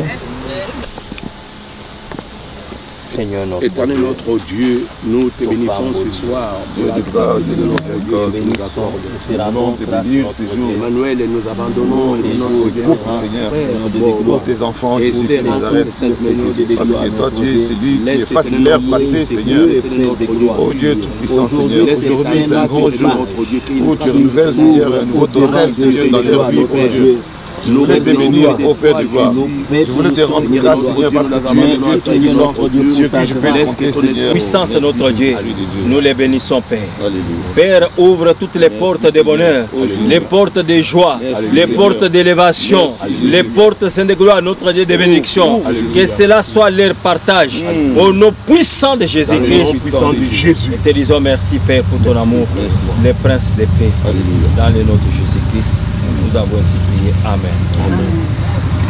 Seigneur notre Éternel notre Dieu, nous te bénissons ce soir. Dieu de gloire, Dieu de notre Dieu, nous accorde. Te bénir ce jour. Emmanuel, et nous abandonnons les noms de groupe, Seigneur, pour tes enfants, pour tes Nazareth, parce que toi, tu es celui qui efface l'air passé, Seigneur. Oh Dieu Tout-Puissant, Seigneur, aujourd'hui c'est un grand jour où tu renouvelles, Seigneur, un nouveau total, Seigneur, dans leur vie, oh Dieu. Je voulais te bénir, ô Père de gloire. Je voulais te rendre grâce, Seigneur, parce que tu es le Dieu tout-puissant, sur qui je peux compter, Seigneur. Puissance est notre Dieu. Nous les bénissons, Père. Père, ouvre toutes les portes de bonheur, les portes de joie, les portes d'élévation, les portes, Saint de gloire, notre Dieu de bénédiction. Que cela soit leur partage. Au nom puissant de Jésus-Christ. Nous te disons merci, Père, pour ton amour, les princes de paix. Dans le nom de Jésus-Christ, nous avons ainsi prié. Amen. Amen.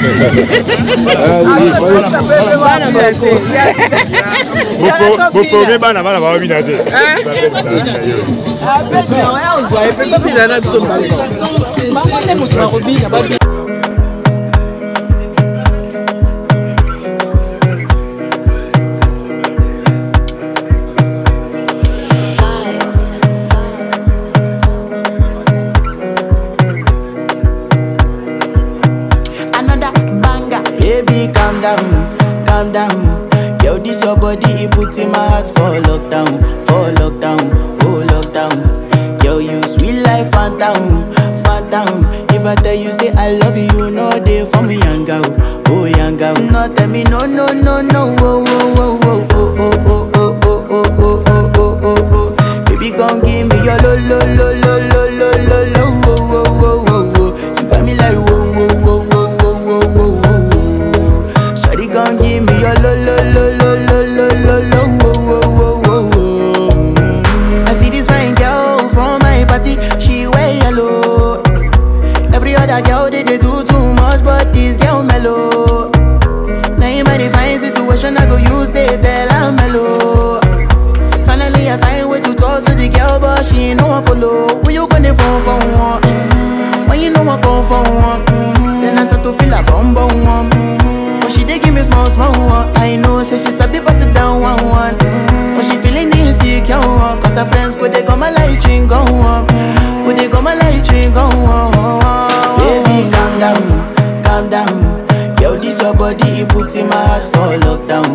Calm down. Yo, this your body, it puts in my heart for lockdown, oh lockdown. Yo, you sweet life, phantom. If I tell you say I love you, you know they for me, young girl, oh young girl. No, tell me no, oh, oh, oh, oh, oh, oh, oh, oh, oh, oh, oh, oh, oh. Baby, come give me your lo, lo, lo, lo, lo, lo, lo, lo, oh, oh, oh, oh, oh. You got me like whoa, whoa, whoa, whoa, whoa, whoa, whoa, whoa. Shawty, come give me your lo, lo, lo, lo, lo, lo, lo, lo, oh, oh, oh, oh. I see this fine girl from my party, she wear yellow. Every other girl they do too much, but this girl mellow. Now in my divine situation, I go use they tell I'm mellow. Finally I find way to talk to the girl, but she ain't no one follow. Who you gonna phone for one? When you know I come for one, then I start to feel a bum bum one. But she dey give me small one. I know say she sabi pass it down one. But she feeling insecure, cause her friends go they come a light ring go on. Go they come a light ring go on. Baby, calm down. Yo, this your body, it puts in my heart for lockdown,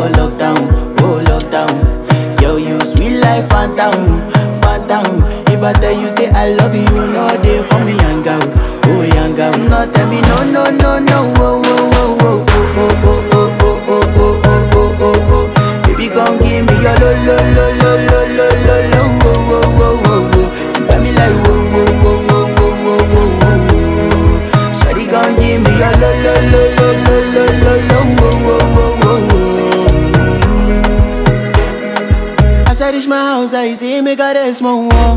oh lockdown. Yo, you sweet life, phantom. If I tell you say I love you, you know they for me, young girl, oh young girl. No, tell me no, oh, oh, oh, oh, oh, oh, oh, oh, oh, oh, oh, oh, oh. Baby, come give me your lo, lo, lo, lo, lo, lo, lo, lo, oh, oh, oh, oh, oh. You got me like whoa, whoa, whoa, whoa, whoa, whoa, whoa, whoa. Shawty, come give me your lo, lo, lo, lo, lo, lo, lo, lo, oh, oh, oh, oh, oh. As I reach my house, I see me got a small wall.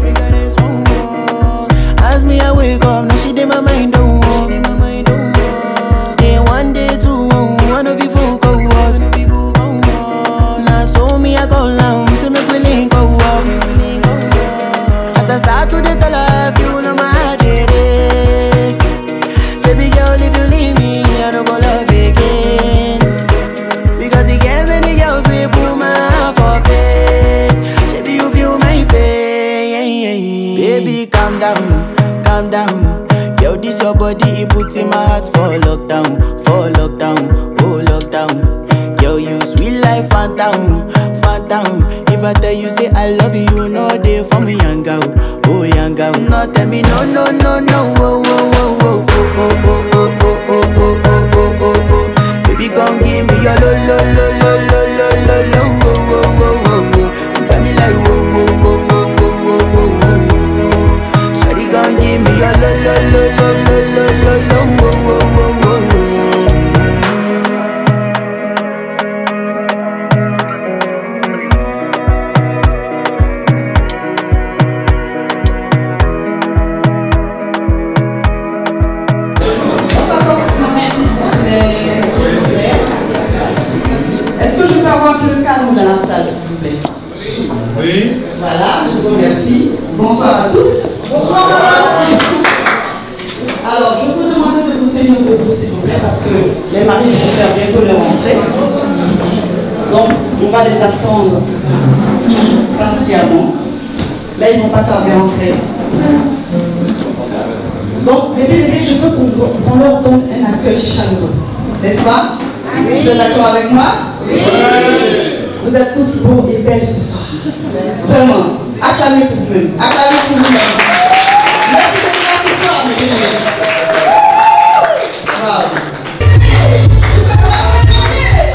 As me I wake up, now she did my mind don't walk. Day one, day two, one of you folk go was. Now so me I go down, see me willing go walk. As I start to the tell her, you know my heart it is. Baby girl, if you leave me, I don't go love again. Because you gave many girls we put my heart for pain. Baby, you feel my pain. Baby, calm down. Yo, this your body, it puts in my heart for lockdown, oh lockdown. Yo, you sweet life, phantom. If I tell you say I love you, you know they for me, young girl, oh young girl. No, tell me no, oh, oh, oh, oh, oh, oh, oh, oh, oh, oh, oh, oh, oh. Baby, come give me your lo, lo, lo, lo, lo, lo, lo, lo, oh, oh, oh, oh. You got me like whoa, whoa, whoa, whoa, whoa, whoa, whoa. Shawty, come give me your lo, lo, lo, lo, lo, lo, lo, lo, oh, oh, oh, oh, oh. Est-ce que je peux avoir le calme dans la salle, s'il vous plaît? Oui. Voilà, je vous remercie. Bonsoir à tous. Bonsoir. Alors, je vous demande de vous tenir debout, s'il vous plaît, parce que les maris vont faire bientôt leur entrée. Donc, on va les attendre patiemment. Là, ils ne vont pas tarder à entrer. Donc, les bébés, je veux qu'on leur donne un accueil chaleureux. N'est-ce pas? Vous êtes d'accord avec moi? Oui. Vous êtes tous beaux et belles ce soir. Vraiment. Acclamez pour vous-même. Acclamez pour vous-même. Merci d'être là ce soir, mes bébés. Wow. Vous êtes là, vous êtes mariés.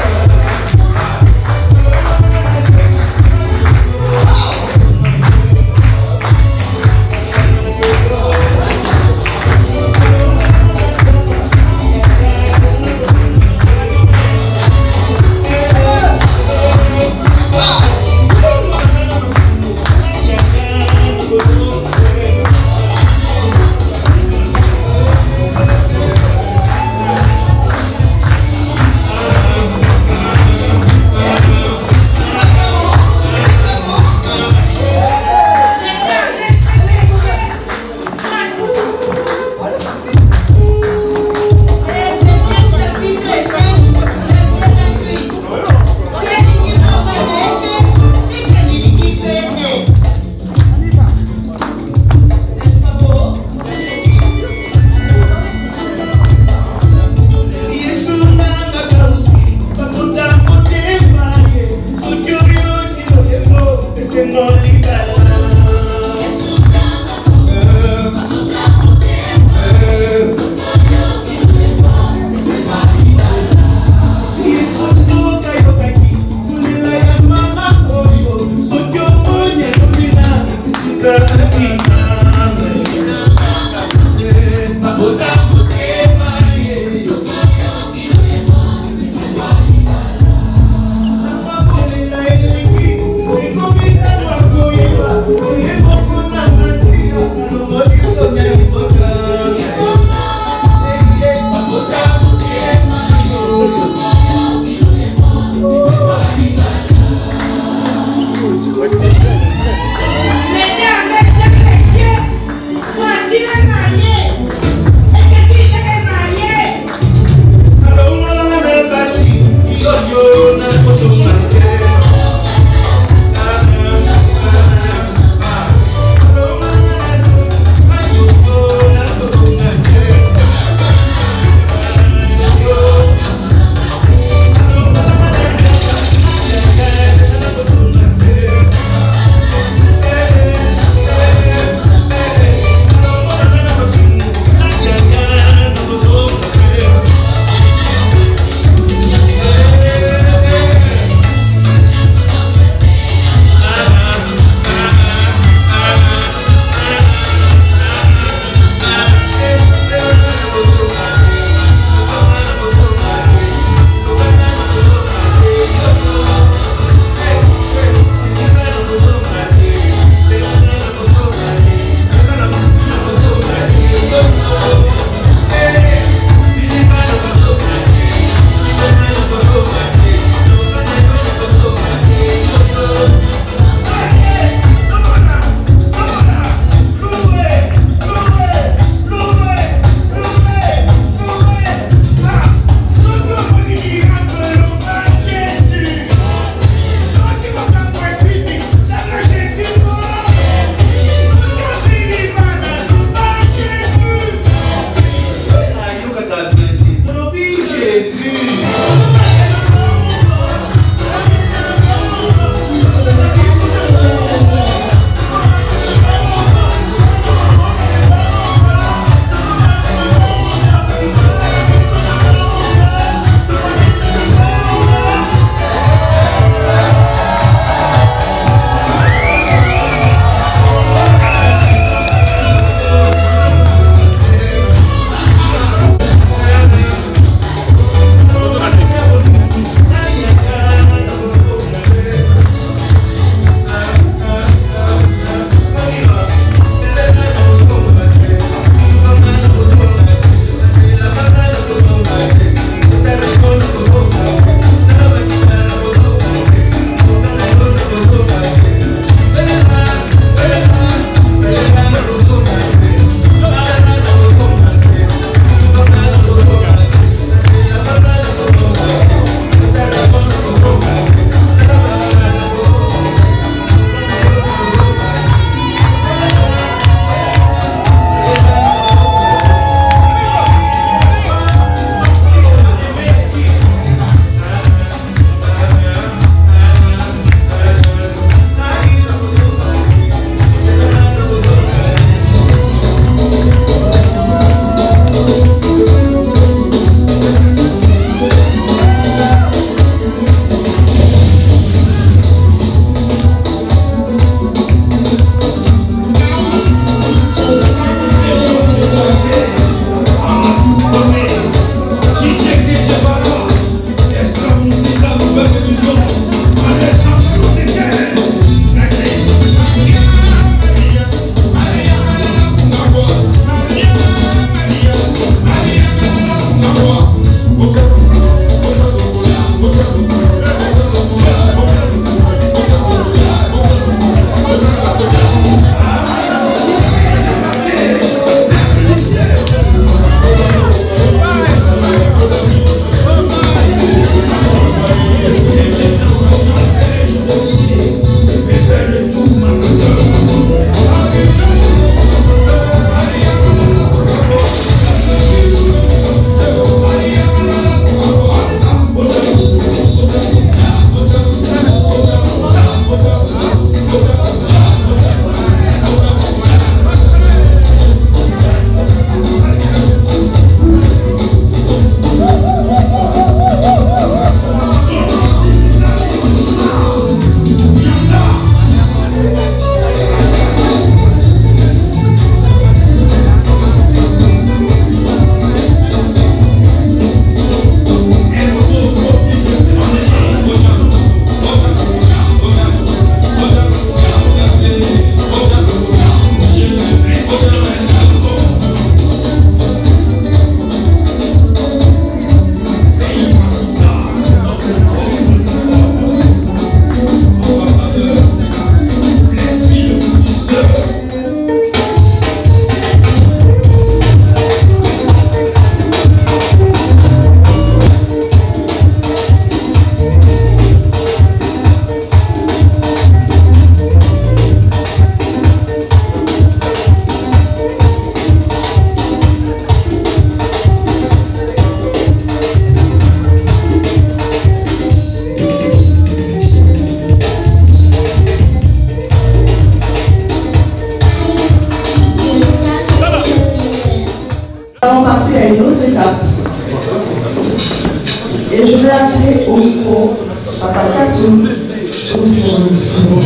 applaudissements.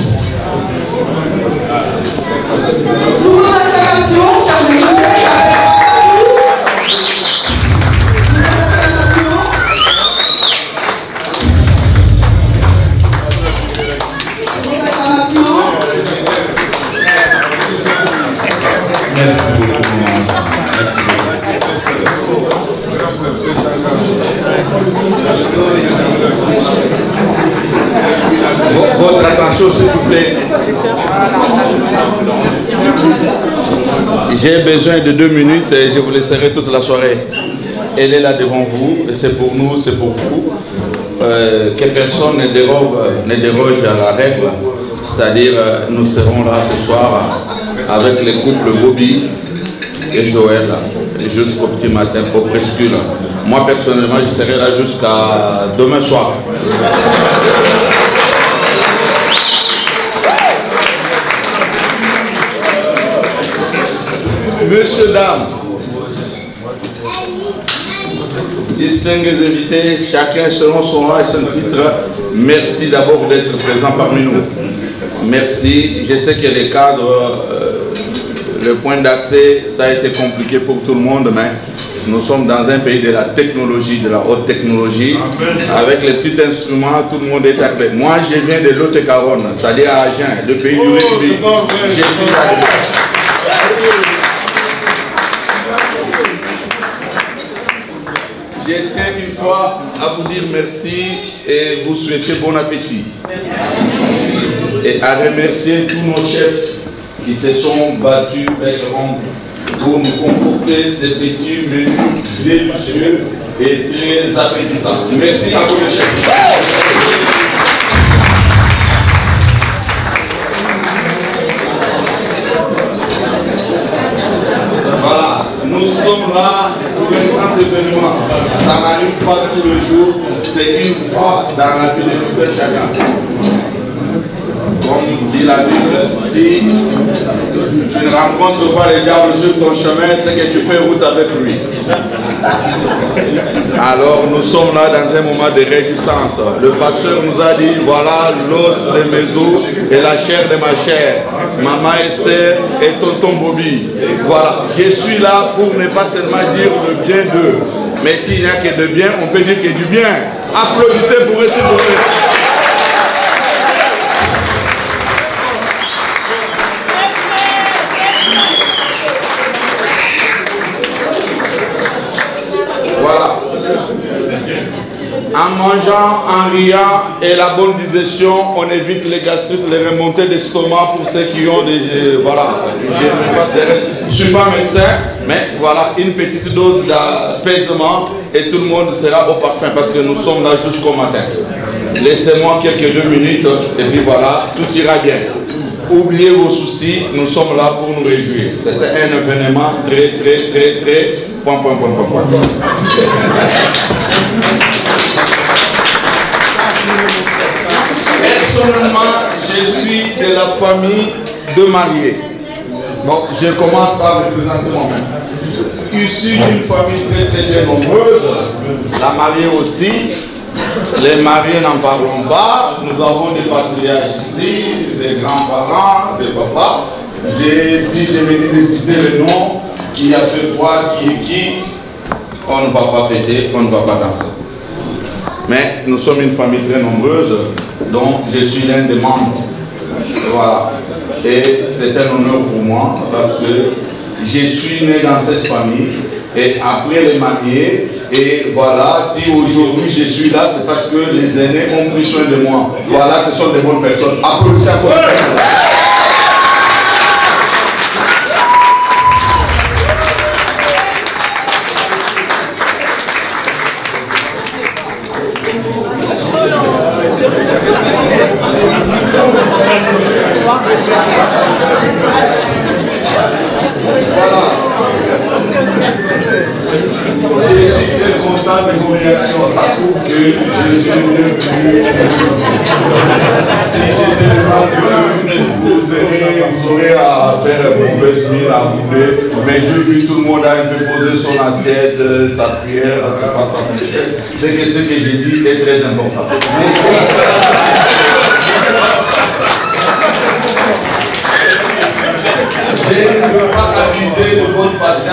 Sous vos acclamations, chers invités, Votre attention, s'il vous plaît. J'ai besoin de 2 minutes et je vous laisserai toute la soirée. Elle est là devant vous, et c'est pour nous, c'est pour vous. Que personne ne déroge à la règle. C'est-à-dire, nous serons là ce soir avec les couples Bobby et Joël jusqu'au petit matin, au presqu'île. Moi, personnellement, je serai là jusqu'à demain soir. Monsieur, dames, distingués invités, chacun selon son rang et son titre, merci d'abord d'être présent parmi nous. Merci. Je sais que les cadres, le point d'accès, ça a été compliqué pour tout le monde, mais nous sommes dans un pays de la technologie, de la haute technologie. Avec les petits instruments, tout le monde est arrivé. Moi, je viens de Lot-et-Garonne, c'est-à-dire à Agen, le pays du rugby. Je suis arrivé. Je tiens une fois à vous dire merci et vous souhaiter bon appétit. Et à remercier tous nos chefs qui se sont battus pour nous concocter ces petits menus délicieux et très appétissants. Merci à tous les chefs. Voilà, nous sommes là pour un grand événement. Ça n'arrive pas tous les jours, c'est une fois dans la vie de tout un chacun. Comme dit la Bible, si tu ne rencontres pas le diable sur ton chemin, c'est que tu fais route avec lui. Alors nous sommes là dans un moment de réjouissance. Le pasteur nous a dit, voilà l'os de mes os et la chair de ma chair. Maman Esther et tonton Bobby. Voilà, je suis là pour ne pas seulement dire le bien d'eux. Mais s'il n'y a que de bien, on peut dire que du bien. Applaudissez pour eux, s'il vous plaît. Voilà. En mangeant, en riant et la bonne digestion, on évite les gastrites, les remontées d'estomac pour ceux qui ont des... voilà. Je ne suis pas médecin, mais voilà, une petite dose d'apaisement et tout le monde sera au parfum parce que nous sommes là jusqu'au matin. Laissez-moi quelques 2 minutes et puis voilà, tout ira bien. Oubliez vos soucis, nous sommes là pour nous réjouir. C'était un événement très... Personnellement, je suis de la famille de mariés. Bon, je commence par me présenter moi-même. Issu d'une famille très nombreuse, la mariée aussi. Les mariés n'en parlons pas. Nous avons des patriarches ici, des grands-parents, des papas. Si je me dis de citer le nom, qui a fait quoi, qui est qui, on ne va pas fêter, on ne va pas danser. Mais nous sommes une famille très nombreuse, dont je suis l'un des membres. Voilà. Et c'est un honneur pour moi parce que je suis né dans cette famille et après les mariés. Et voilà, si aujourd'hui je suis là, c'est parce que les aînés ont pris soin de moi. Voilà, ce sont des bonnes personnes. Applaudissez à votre personne. Je suis très content de vos réactions. Ça prouve que je suis devenu. Si j'étais mal venu, vous aurez à faire une mauvaise mine à bouler. Mais j'ai vu tout le monde a un peu poser son assiette, sa prière, sa face à c'est que ce que j'ai dit est très important.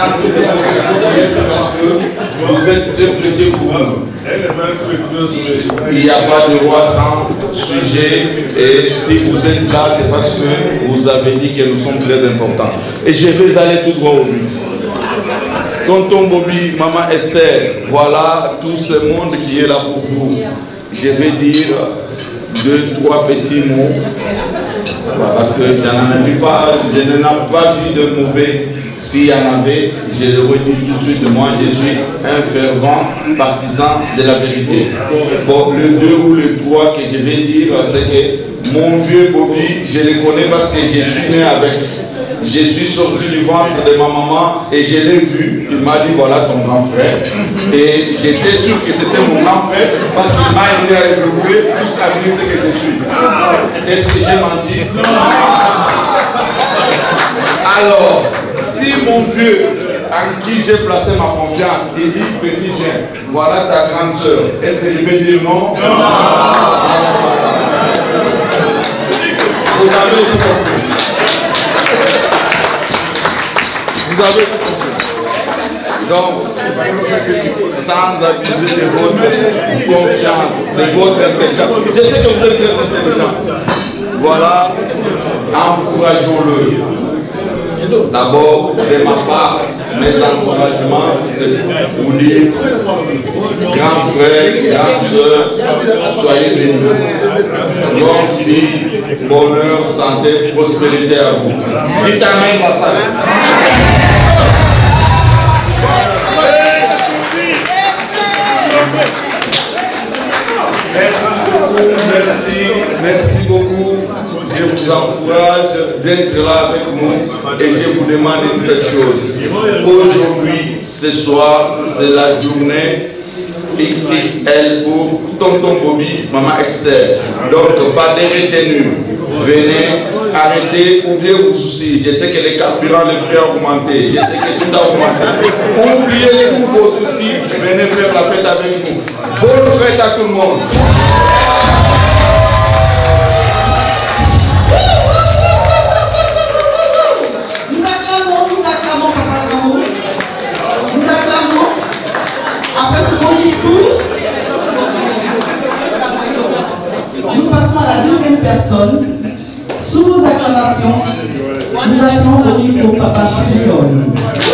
grâce et de votre gentillesse, c'est parce que vous êtes très précieux pour nous. Il n'y a pas de roi sans sujet, et si vous êtes là, c'est parce que vous avez dit que nous sommes très importants. Et je vais aller tout droit au but. Tonton Bobby, Maman Esther, voilà tout ce monde qui est là pour vous. Je vais dire 2-3 petits mots, parce que je n'en ai pas vu de mauvais. S'il y en avait, je le redis tout de suite, moi je suis un fervent partisan de la vérité. Bon, le 2 ou le 3 que je vais dire, c'est que mon vieux Bobby, je le connais parce que je suis né avec. Je suis sorti du ventre de ma maman et je l'ai vu. Il m'a dit voilà ton grand frère. Et j'étais sûr que c'était mon grand frère parce qu'il m'a aidé à évoluer jusqu'à devenir ce que je suis. Est-ce que j'ai menti? Alors, si mon vieux en qui j'ai placé ma confiance, il dit petit viens, voilà ta grande soeur, est-ce que je vais dire non? Vous avez tout compris. Vous avez tout compris. Donc, sans abuser de votre confiance, de votre intelligence, je sais que vous êtes très intelligent. Voilà, encourageons-le. D'abord, de ma part, mes encouragements, c'est pour dire, grand frère, grande soeur, soyez bénis. Longue vie, bonheur, santé, prospérité à vous. Dites amen, Massal. Merci beaucoup, merci beaucoup. Je vous encourage d'être là avec nous et je vous demande une seule chose. Aujourd'hui, ce soir, c'est la journée XXL pour Tonton Bobby, Maman Esther. Donc, pas de retenue. Venez, arrêtez, oubliez vos soucis. Je sais que les carburants, les prix ont augmenté. Je sais que tout a augmenté. Oubliez tous vos soucis. Venez faire la fête avec nous. Bonne fête à tout le monde. Nous acclamons Papa Gamo. Nous acclamons, après ce bon discours, nous passons à la deuxième personne. Sous vos acclamations, nous appelons au micro Papa Furiol.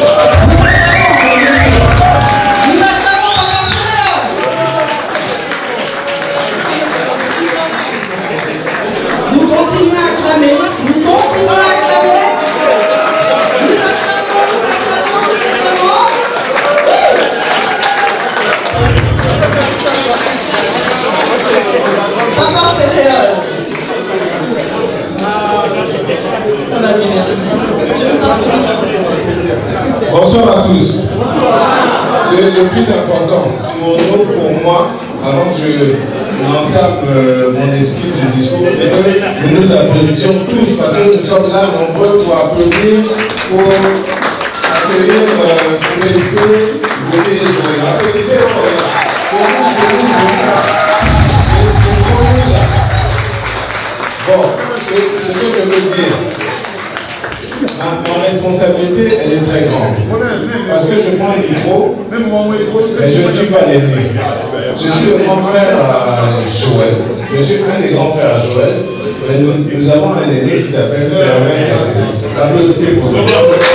Nous continuons à acclamer. Nous continuons à acclamer. Nous acclamons, nous acclamons, nous acclamons. Papa Ferréol. Ça va bien, merci. Je vous passe le micro. Bonsoir à tous. Le plus important pour moi, avant que je n'entame mon esquisse du discours, c'est que nous nous applaudissions tous parce que nous sommes là nombreux pour applaudir, pour accueillir, pour féliciter, pour applaudissez pour nous, c'est nous. Bon, ce que je veux dire, ma responsabilité, elle est très grande. Parce que je prends le micro, mais je ne suis pas l'aîné. Je suis le grand frère à Joël. Je suis un des grands frères à Joël. Mais nous avons un aîné qui s'appelle Servais Cassélis. Applaudissez pour lui.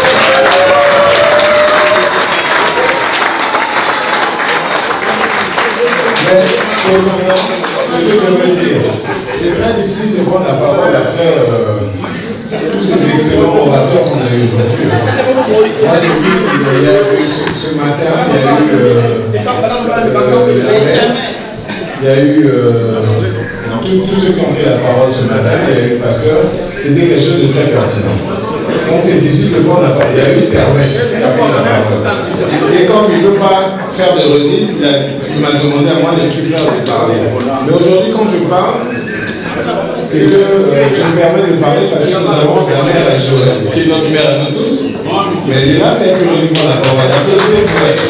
Mais ce que je veux dire, c'est très difficile de prendre la parole après tous ces excellents orateurs qu'on a eu aujourd'hui. Moi j'ai vu qu'il y a eu ce matin, il y a eu la mère, il y a eu tous ceux qui ont pris la parole ce matin, il y a eu le pasteur, c'était quelque chose de très pertinent. Donc c'est difficile de prendre la parole. Il y a eu Servet qui a pris la parole. Et comme il ne veut pas faire de redites, il m'a demandé à moi de qui faire de parler. Mais aujourd'hui quand je parle, c'est que je me permets de parler parce que nous avons la mère à Joël, qui est notre mère à nous tous. Mais elle est là, c'est elle qui me prend la parole. Applaudissez pour elle.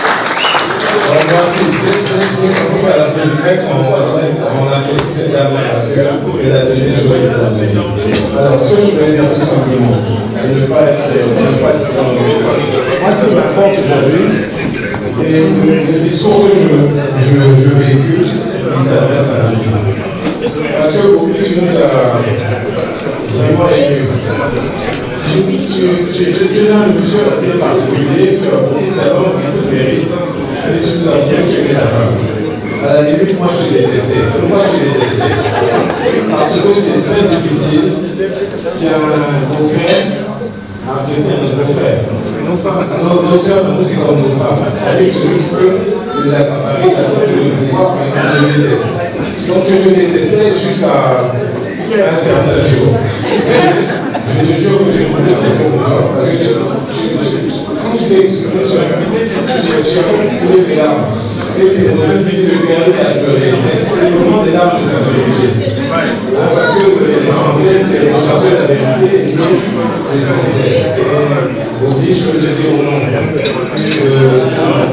Merci. J'ai compris qu'à l'applaudimètre, on apprécie cette dame-là. parce qu'elle a donné Joël pour Bobby. Alors, ce que je voulais dire tout simplement, ne pas être dans le moi, ce qui m'importe aujourd'hui, et le discours que je véhicule, il s'adresse à Bobby. Parce que Bobby, tu nous as vraiment ému. Tu es un monsieur assez particulier, tu as beaucoup de talent, beaucoup de mérite, et tu nous as bien que tu es ta femme. À la limite, moi je t'ai détesté. Pourquoi je t'ai détesté? Parce que c'est très difficile qu'un beau-frère apprécie un autre beau-frère. Nos soeurs, nous, c'est comme nos femmes. C'est-à-dire que celui qui peut les accaparer, il a le pouvoir, mais on les déteste. Donc je te détestais jusqu'à un certain jour. Mais je te jure que j'ai beaucoup de respect pour toi. Parce que quand tu t'es exprimé toi-même, tu as fait couler mes larmes. Et c'est pour ça que le cœur est à pleurer. Mais c'est vraiment des larmes de sincérité. Parce que l'essentiel, c'est de chercher la vérité et dire l'essentiel. Et Bobby, je peux te dire au nom de tout le monde.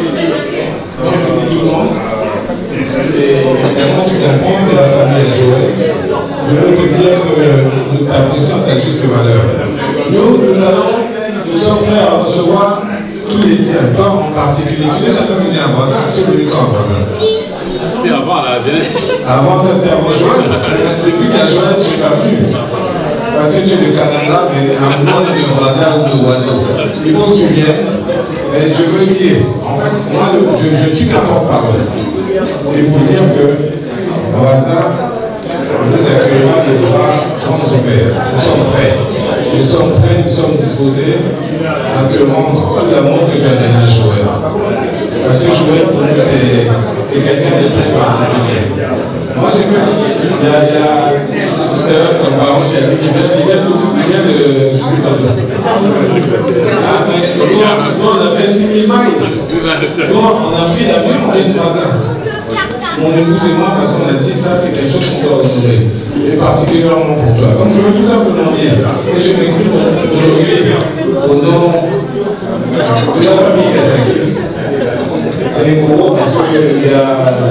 Quand je dis tout le monde, c'est évidemment, tu comprends, c'est la famille à Joël. Je veux te dire que nous t'apprécions ta juste valeur. Nous sommes prêts à recevoir tous les tiens, toi en particulier. Tu n'es jamais venu à Brazza, tu es venu quand à Brazza? C'est avant la jeunesse. Avant ça, c'était avant Joël. Depuis qu'à Joël, tu n'es pas venu. Parce que tu es de Kananga, mais à un moment, on est de Brazza ou de Wano. Il faut que tu viennes. Mais je veux dire, en fait, moi, je tue qu'un porte-parole. C'est pour dire que Brazza nous accueillera les bras grands ouverts. Nous sommes prêts. Nous sommes prêts, nous sommes disposés à te rendre tout l'amour que tu as donné à Joël. Parce que Joël, pour nous, c'est quelqu'un de très particulier. Moi, j'ai fait, il y a tout à l'heure, c'est un parent qui a dit qu'il vient de, je ne sais pas d'où. Ah, mais nous, on a fait 6000 miles. Nous, on a pris l'avion, on vient de Brazza. Mon épouse et moi, parce qu'on a dit ça, c'est quelque chose qu'on doit honorer. Et particulièrement pour toi. Donc je veux tout simplement dire que je m'exprime aujourd'hui au nom de la famille Gazakis. Et gros, parce qu'il y a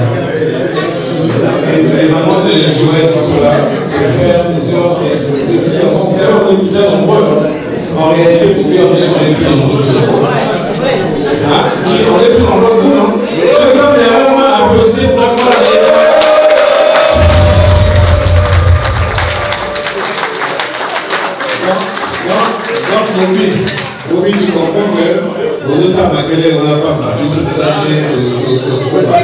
les mamans de Joël qui sont là, ses frères, ses soeurs, ses petits enfants. Vous savez, on est déjà nombreux. En réalité, pour lui, on est plus nombreux. Hein? On est plus nombreux que non? Je vous ai vraiment applaudi pour moi. Bobby, tu comprends que on n'a pas mal. Mais c'est des années de combat.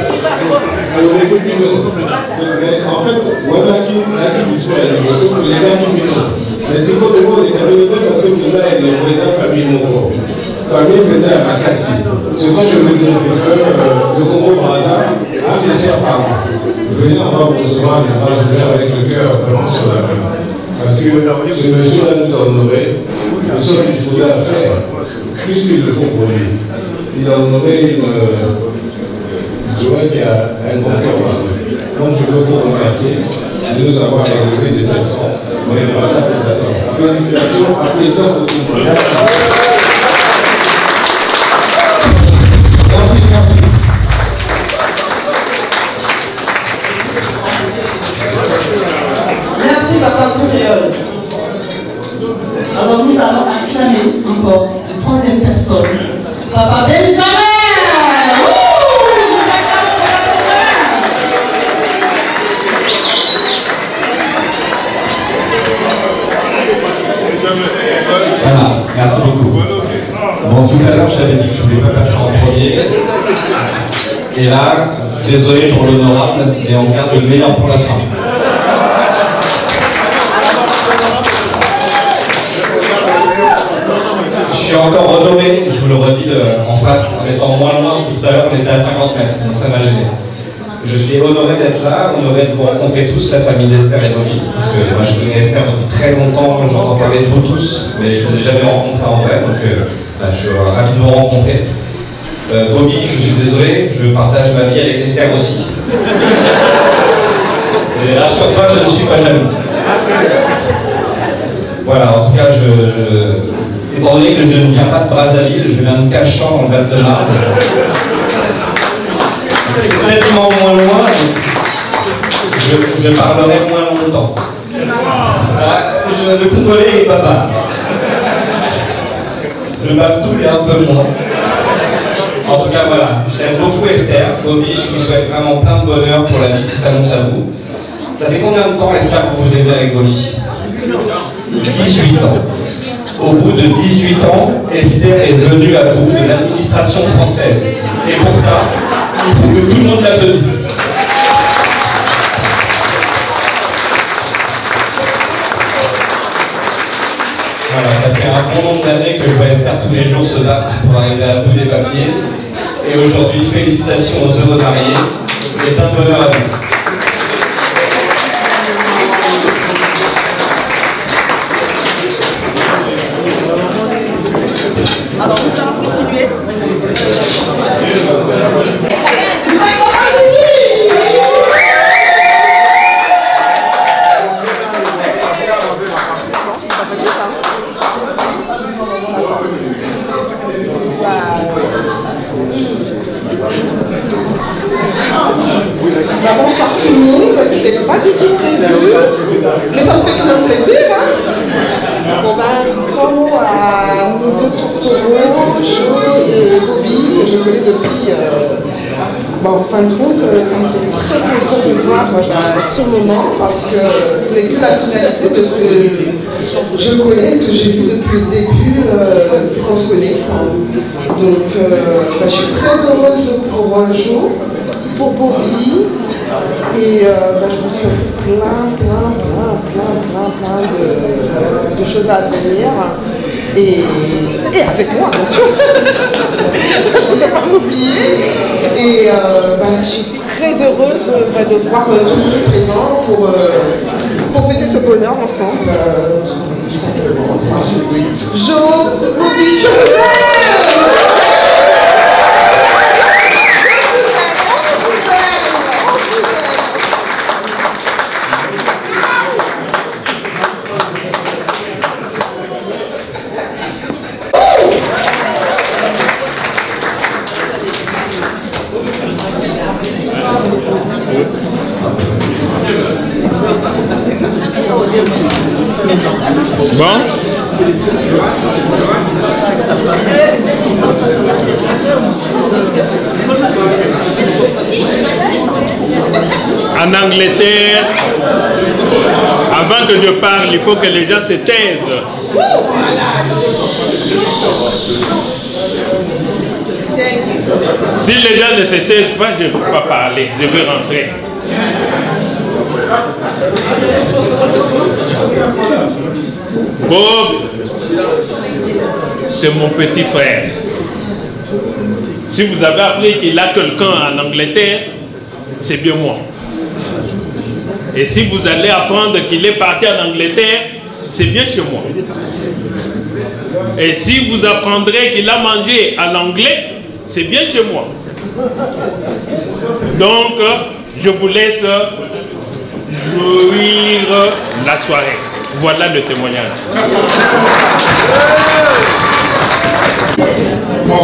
En fait, on a qui disparaît à l'émotion pour les gars qui minent. Mais c'est quoi de moi, les communautés, parce que nous avons une présence famille Moko. Famille présente à Makassi. Ce que je veux dire, c'est que le Congo-Brazza a mes chers parents. Venez, on va vous recevoir des bras ouverts avec le cœur vraiment sur la main. Parce que ce monsieur-là nous a honorés. Nous sommes disposés à faire plus qu'il le faut pour lui. Il a honoré une Joël qui a un bon cœur aussi. Donc je veux vous remercier de nous avoir élevé de telle sorte. Mais Brazza nous attend. Félicitations, applaudissements pour tout le monde. Merci. Merci. Merci, Papa Fouriol. Alors nous allons acclamer encore une troisième personne. Papa Benjamin! Nous acclamons Papa Benjamin! Ça va, merci beaucoup. Bon, tout à l'heure, j'avais dit que je ne voulais pas passer en premier. Et là, désolé pour l'honorable, mais on garde le meilleur pour la fin. Je suis encore honoré, je vous le redis en face, en étant moins loin, tout à l'heure on était à 50 mètres, donc ça m'a gêné. Je suis honoré d'être là, honoré de vous rencontrer tous, la famille d'Esther et Bobby, parce que moi je connais Esther depuis très longtemps, j'entends parler de vous tous, mais je ne vous ai jamais rencontré en vrai, donc je suis ravi de vous rencontrer. Bobby, je suis désolé, je partage ma vie avec Esther aussi. Et rassure-toi, je ne suis pas jaloux. Voilà, en tout cas, étant donné que je ne viens pas de Brazzaville, je viens de Cachan dans le Val-de-Marne. C'est nettement moins loin. Je je parlerai moins longtemps. Le Congolais est bavard. Le Babtou est un peu moins. En tout cas, voilà, j'aime beaucoup Esther. Bobby, je vous souhaite vraiment plein de bonheur pour la vie qui s'annonce à vous. Ça fait combien de temps, Esther, que vous aimez avec Bobby? 18 ans. Au bout de 18 ans, Esther est venue à bout de l'administration française. Et pour ça, il faut que tout le monde l'applaudisse. Voilà, ça fait un bon nombre d'années que je vois Esther tous les jours se battre pour arriver à bout des papiers. Et aujourd'hui, félicitations aux heureux mariés et plein de bonheur à vous. Alors, nous allons continuer. Bonsoir tout le monde, c'était pas du tout prévu, mais ça me fait quand même plaisir. Hein. Bon ben, grand mot à nos deux tourtereaux, Jo et Bobby, que je connais depuis. En fin de compte, ça me fait très plaisir de voir ce moment, parce que ce n'est que la finalité de ce que je connais, que j'ai vu depuis le début, depuis qu'on se connaît. Donc, je suis très heureuse pour Jo, pour Bobby. Et je vous souhaite plein de choses à venir. Et avec moi, bien sûr. Il ne faut pas m'oublier. Et je suis très heureuse de voir tout le monde présent pour fêter ce bonheur ensemble. Tout simplement. Jo, Bobby, je vous aime! Bon. En Angleterre, avant que je parle, il faut que les gens se taisent. Si les gens ne se taisent pas, je ne peux pas parler, je veux rentrer. Bob, c'est mon petit frère. Si vous avez appris qu'il a quelqu'un en Angleterre, c'est bien moi. Et si vous allez apprendre qu'il est parti en Angleterre, c'est bien chez moi. Et si vous apprendrez qu'il a mangé en anglais, c'est bien chez moi. Donc, je vous laisse jouir la soirée. Voilà le témoignage. Bon.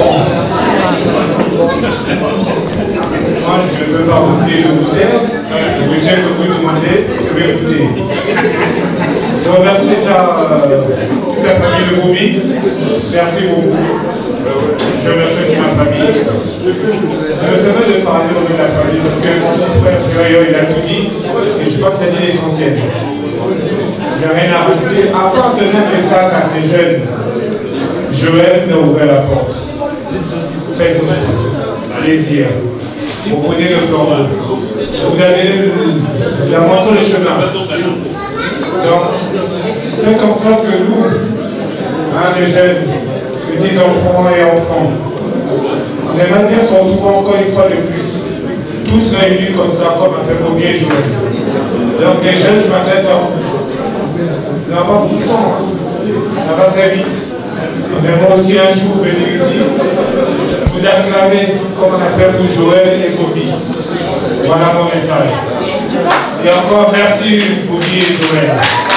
Moi, je ne peux pas vous dire de goûter. Le chef que vous demandez, je vais goûter. Je remercie déjà toute la famille de Bobby. Merci beaucoup. Je remercie aussi ma famille. Je me permets de parler au nom de la famille parce que mon petit frère Furieux, il a tout dit. Et je crois que c'est l'essentiel. J'ai rien à rajouter. À part donner un message à ces jeunes, Joël nous a ouvert la porte. Faites-vous plaisir. Vous prenez le flambeau. Vous allez la montrer le chemin. Donc, faites en sorte que nous, les jeunes, petits enfants et enfants, on aimerait bien se retrouver encore une fois de plus. Tous réunis comme ça, comme a fait Bobby et Joël. Donc les jeunes, je m'adresse à vous. On n'a pas beaucoup de temps, hein. Ça va très vite. On aimerait aussi un jour venir ici, vous acclamer comme on a fait pour Joël et Bobby. Voilà mon message. Et encore merci Bobby et Joël.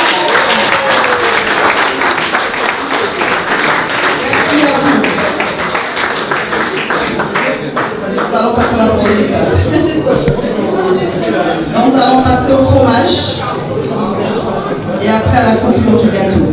Merci à vous. Nous allons passer à la prochaine étape. Nous allons passer au fromage. mariage et après la coupure du gâteau.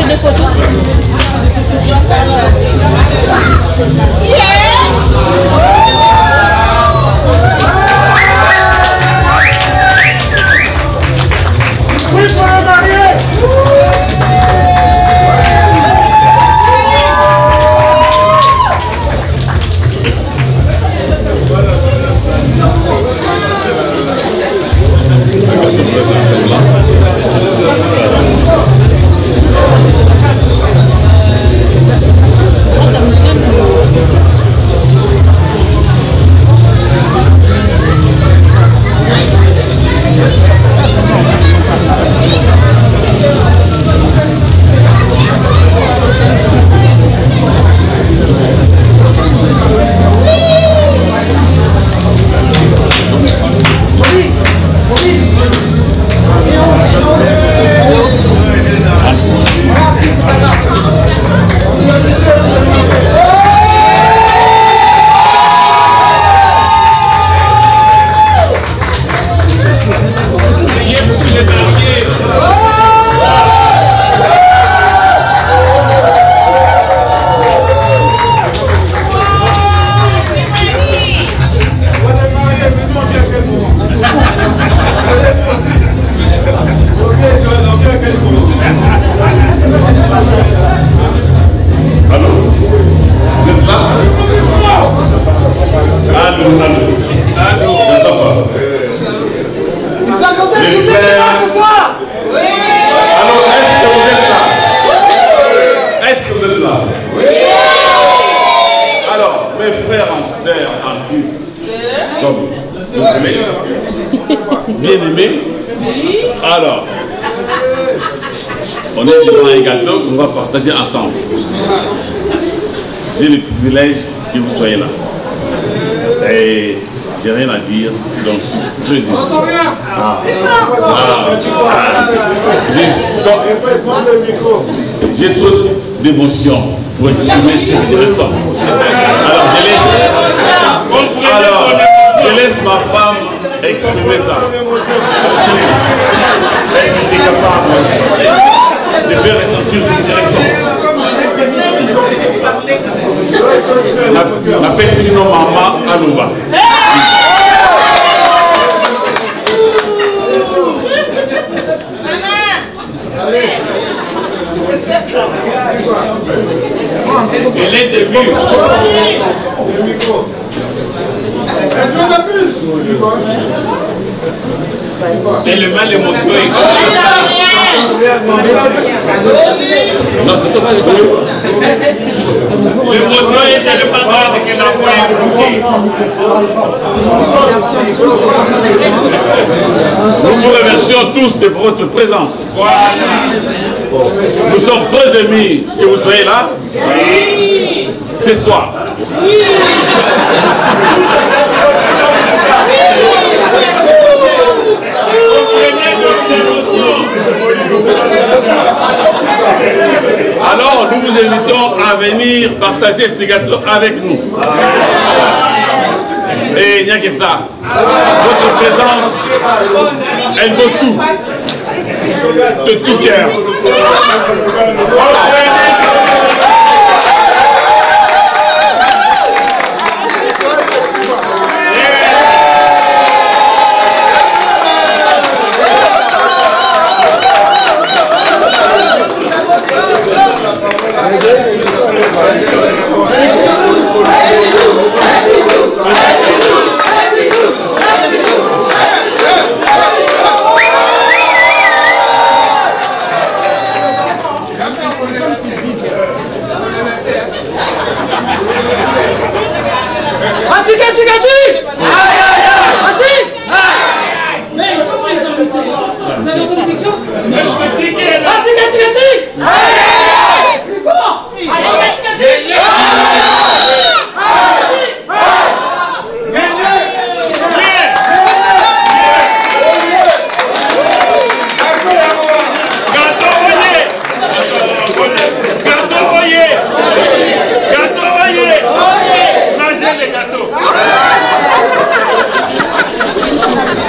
Bien-aimés, alors, on est devant un gâteau qu'on va partager ensemble. J'ai le privilège que vous soyez là. Et j'ai rien à dire, donc je suis très heureux. J'ai trop d'émotions pour exprimer ce que je ressens. Alors, je laisse ma femme exprimer ça. Elle est capable de faire ressentir ce que je ressens. La personne de maman Alouba. Elle est début. Tellement l'émotion est non, c'est pas l'émotion est tellement grande que la voix est bloquée. Nous vous remercions tous de votre présence. Nous sommes très émus que vous soyez là ce soir. Alors nous vous invitons à venir partager ce gâteau avec nous. Et il n'y a que ça. Votre présence, elle vaut tout. De tout cœur.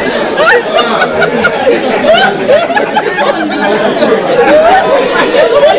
Allez,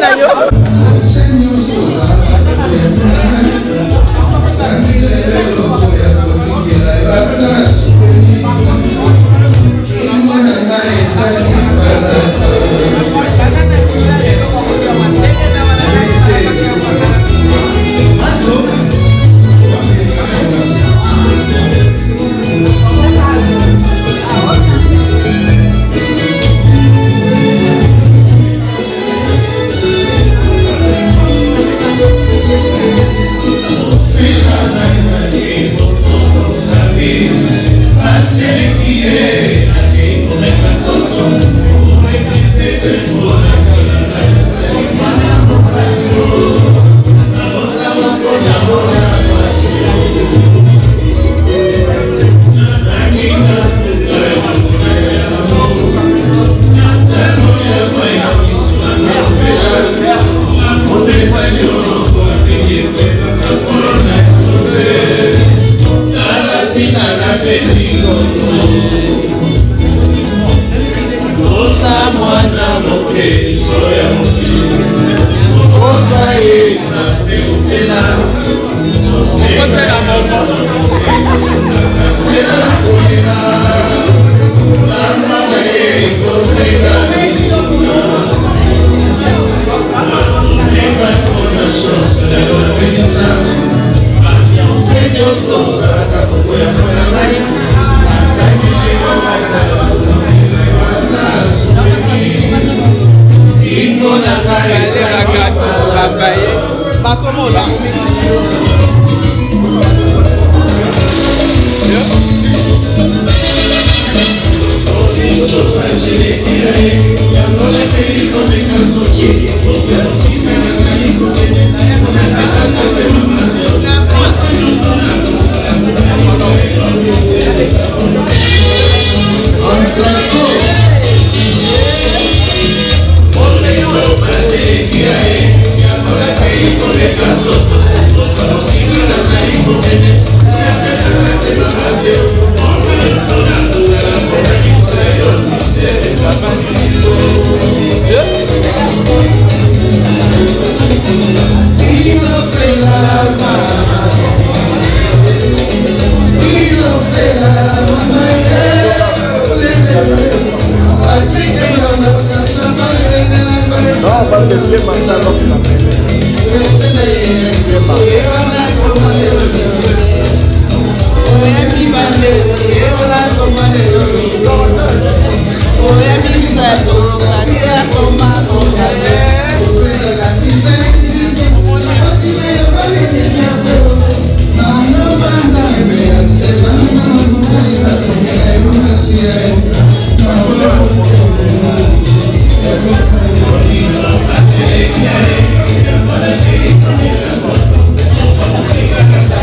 Música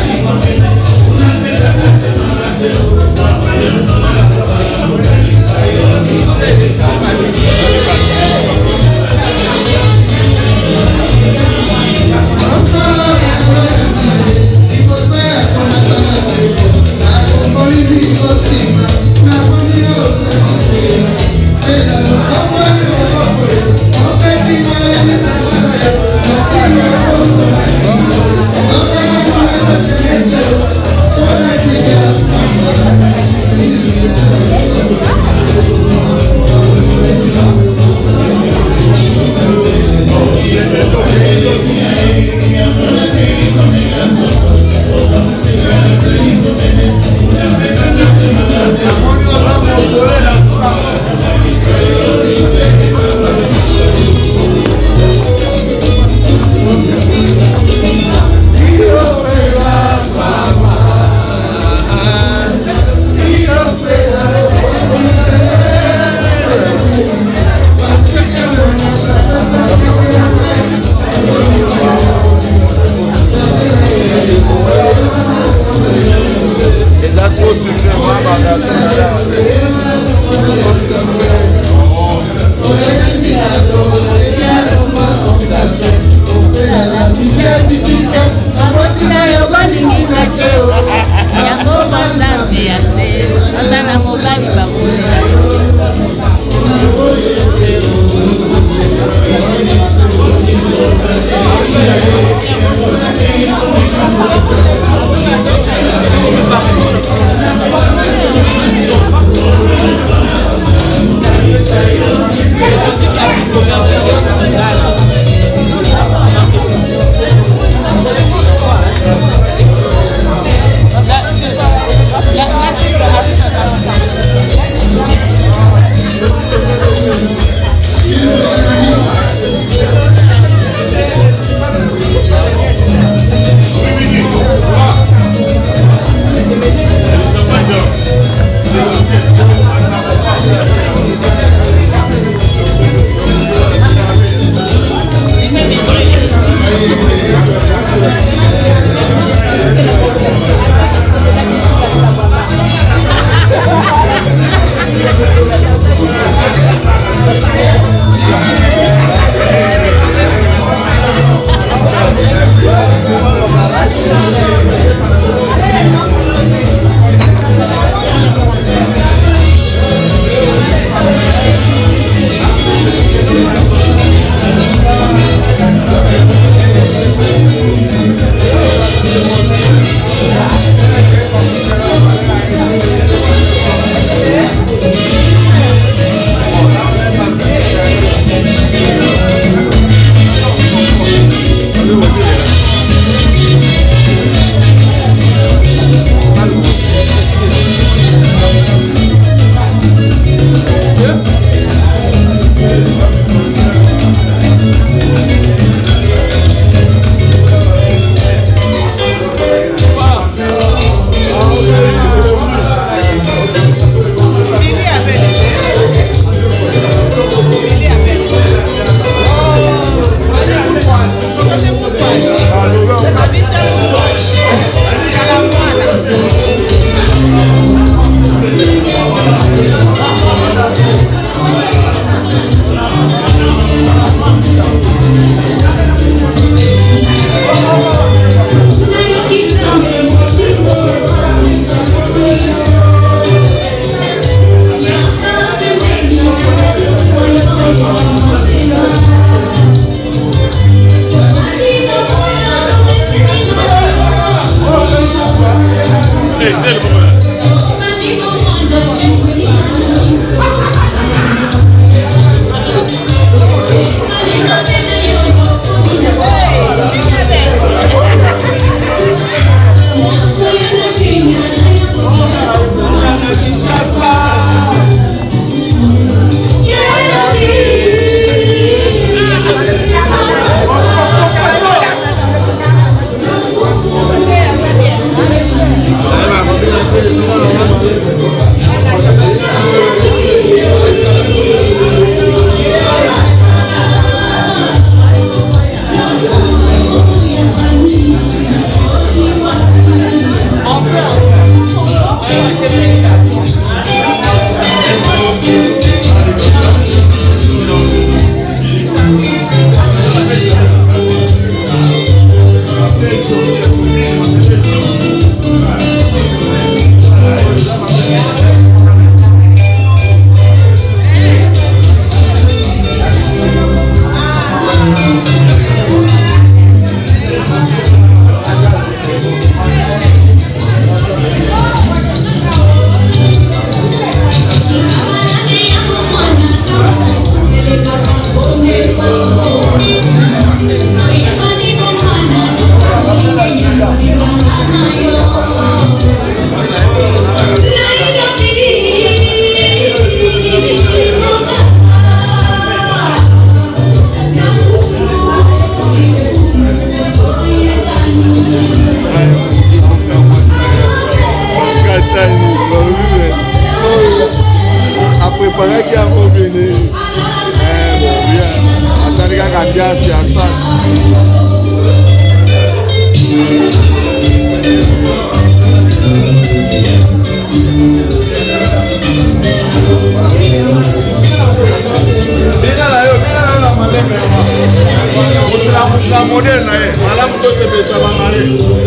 La modèle, la moto c'est ça va marrer.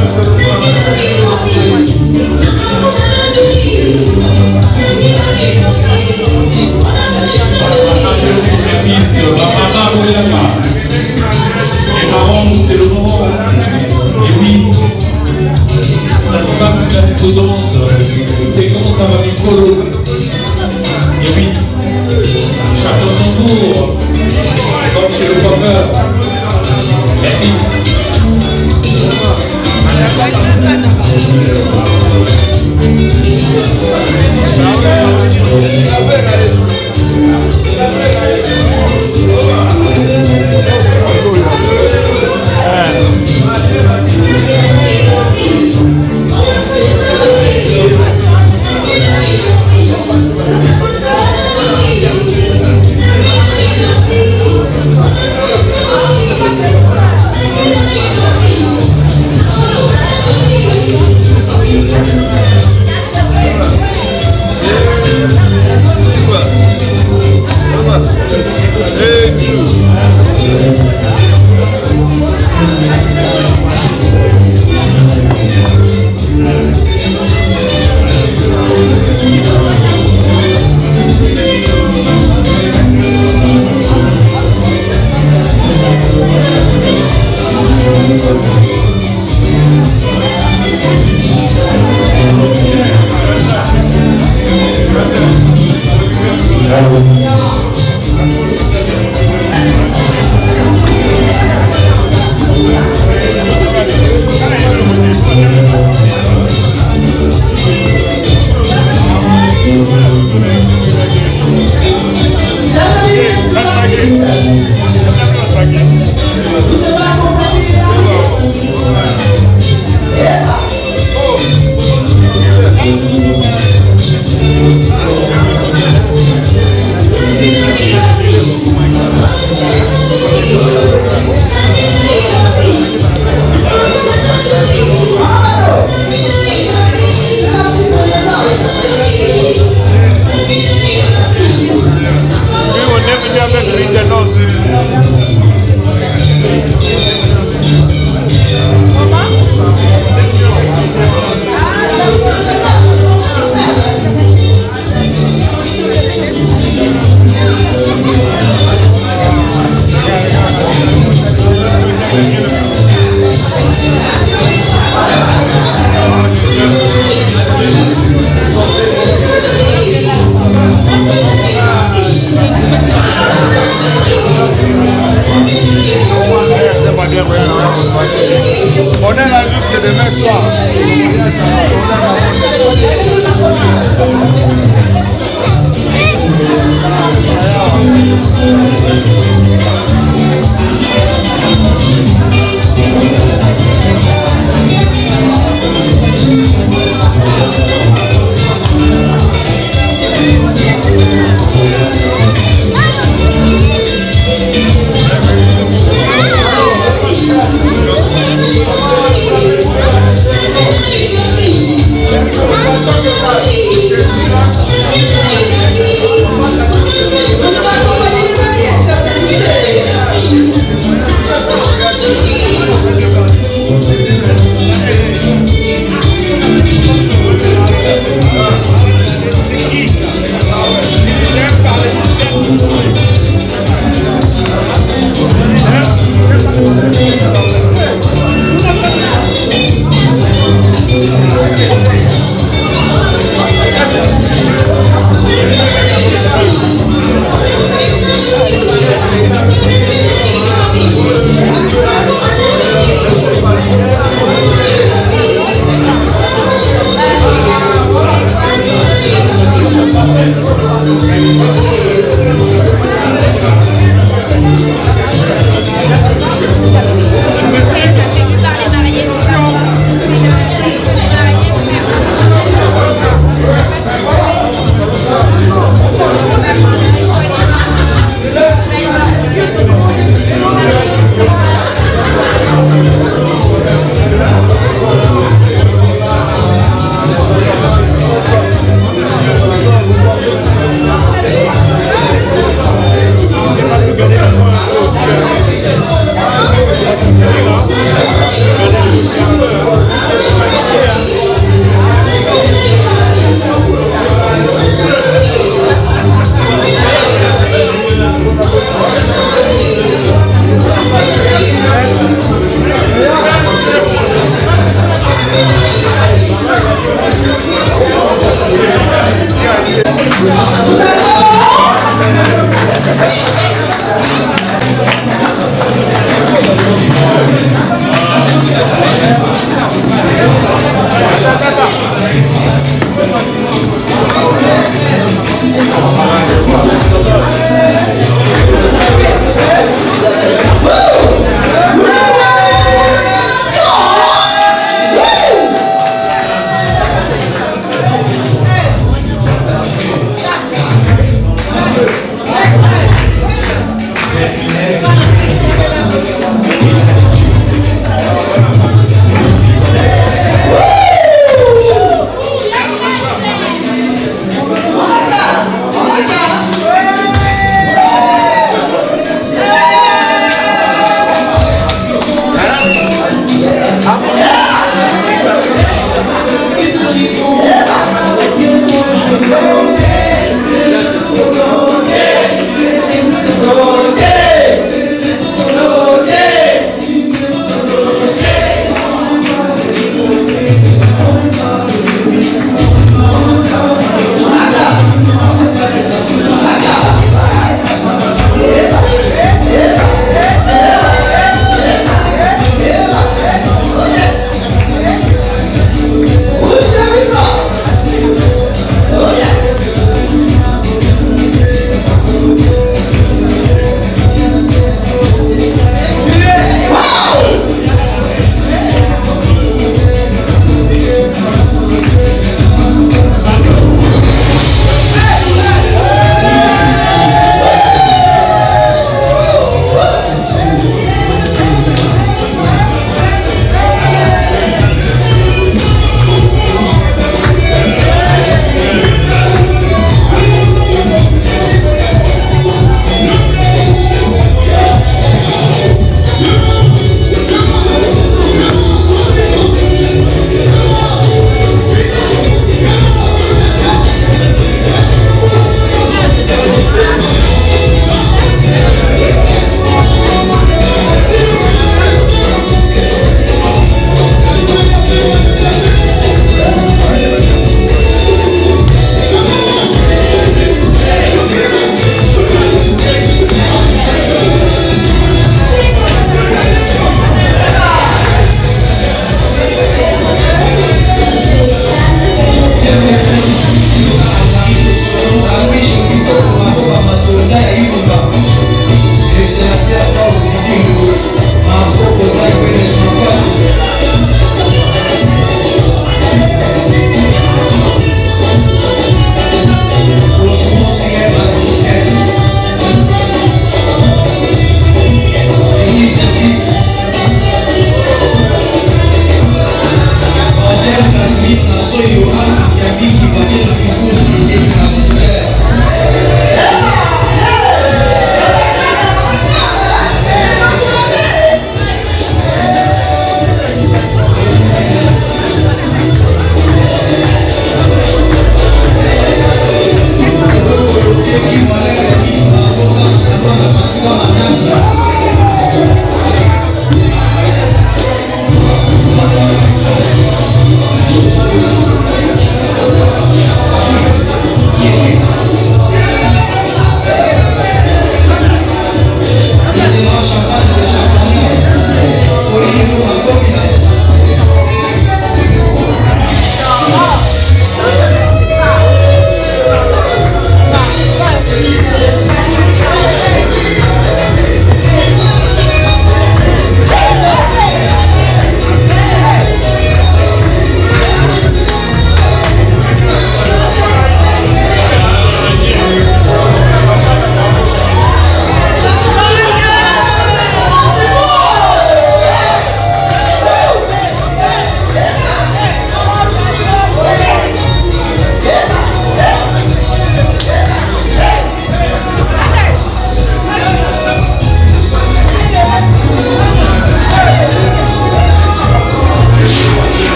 Et marrant, c'est le moment. Et oui, ça se passe sur la piste de danse. C'est comment ça va, Nicolo. Et oui, chacun son tour, comme chez le coiffeur. Merci. On est là jusque demain soir. Thank you.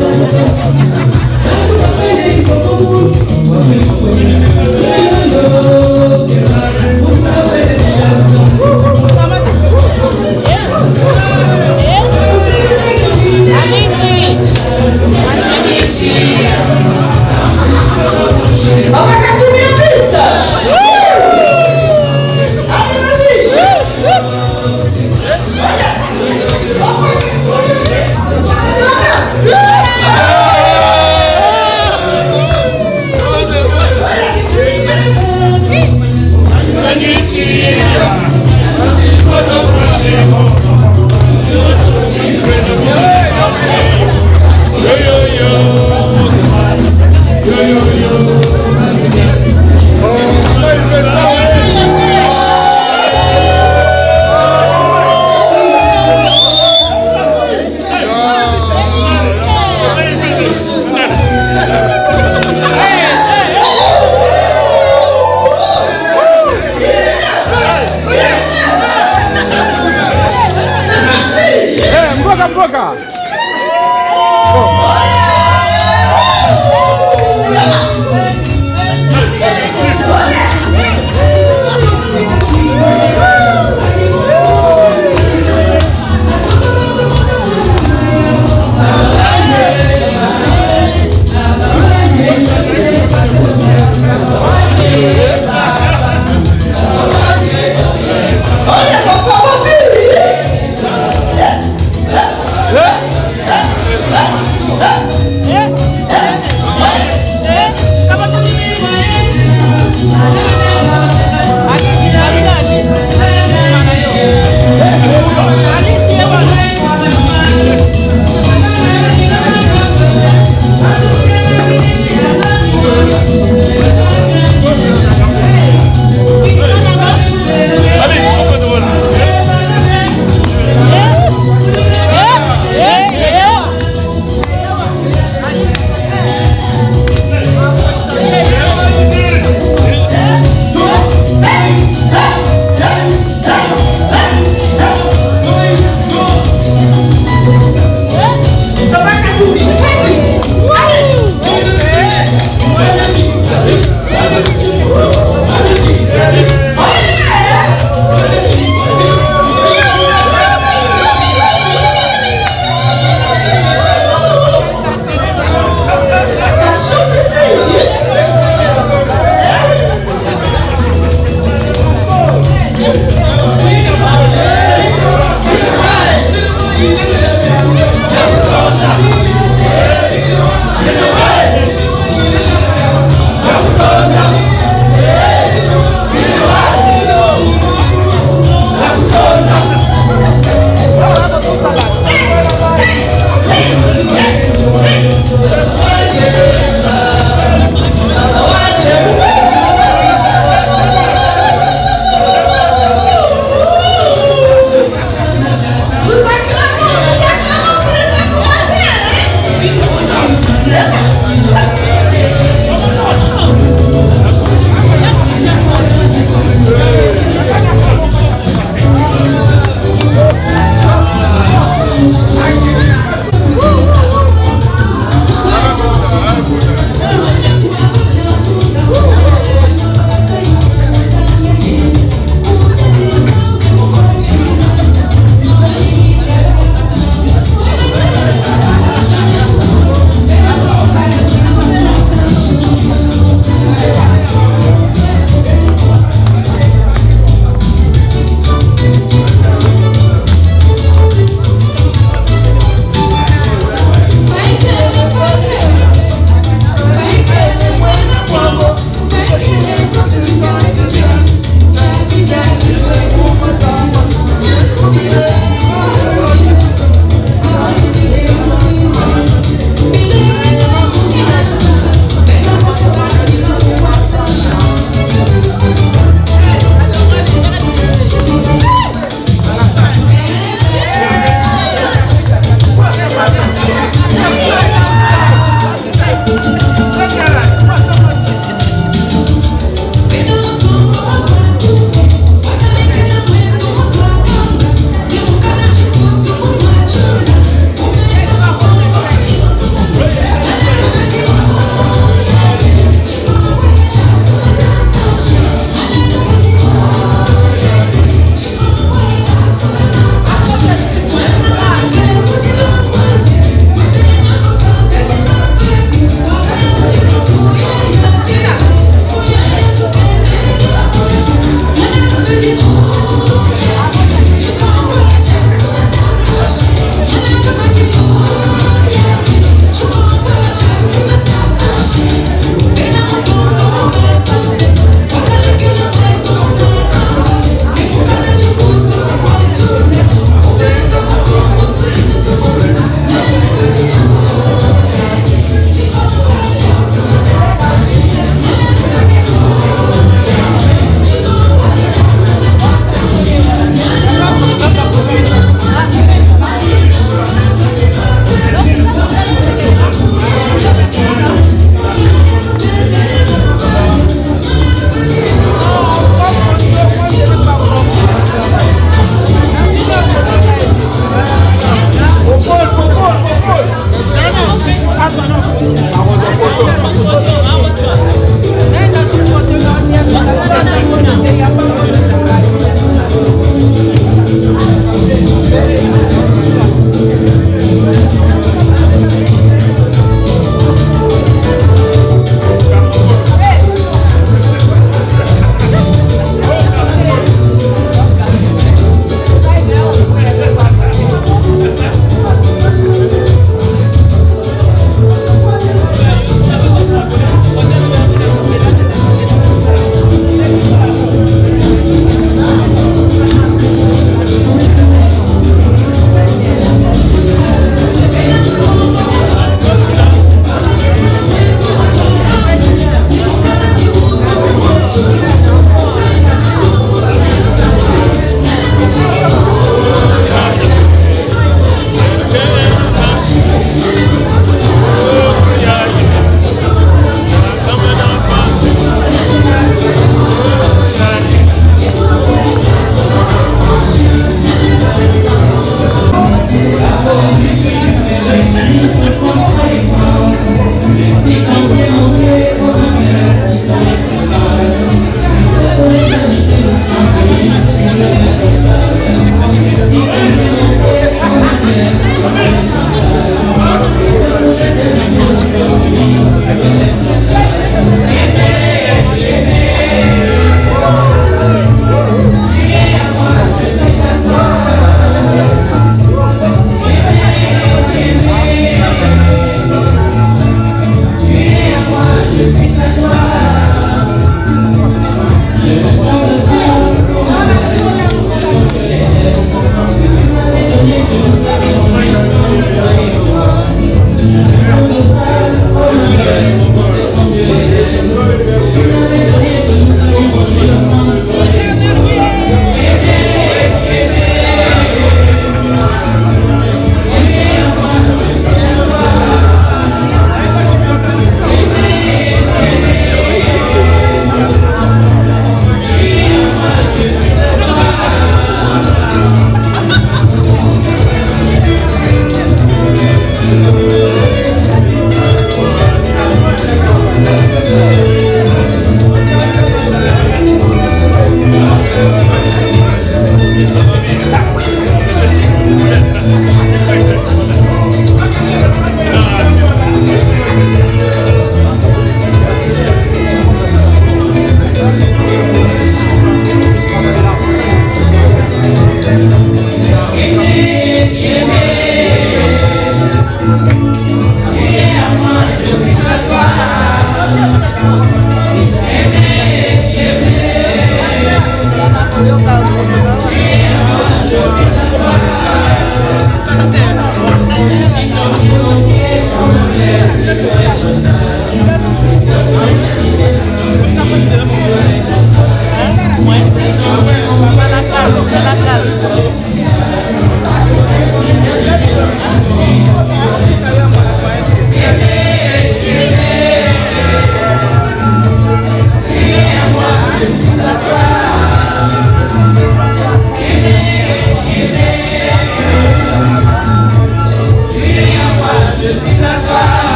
Olha,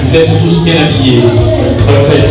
Vous êtes tous bien habillés pour la fête.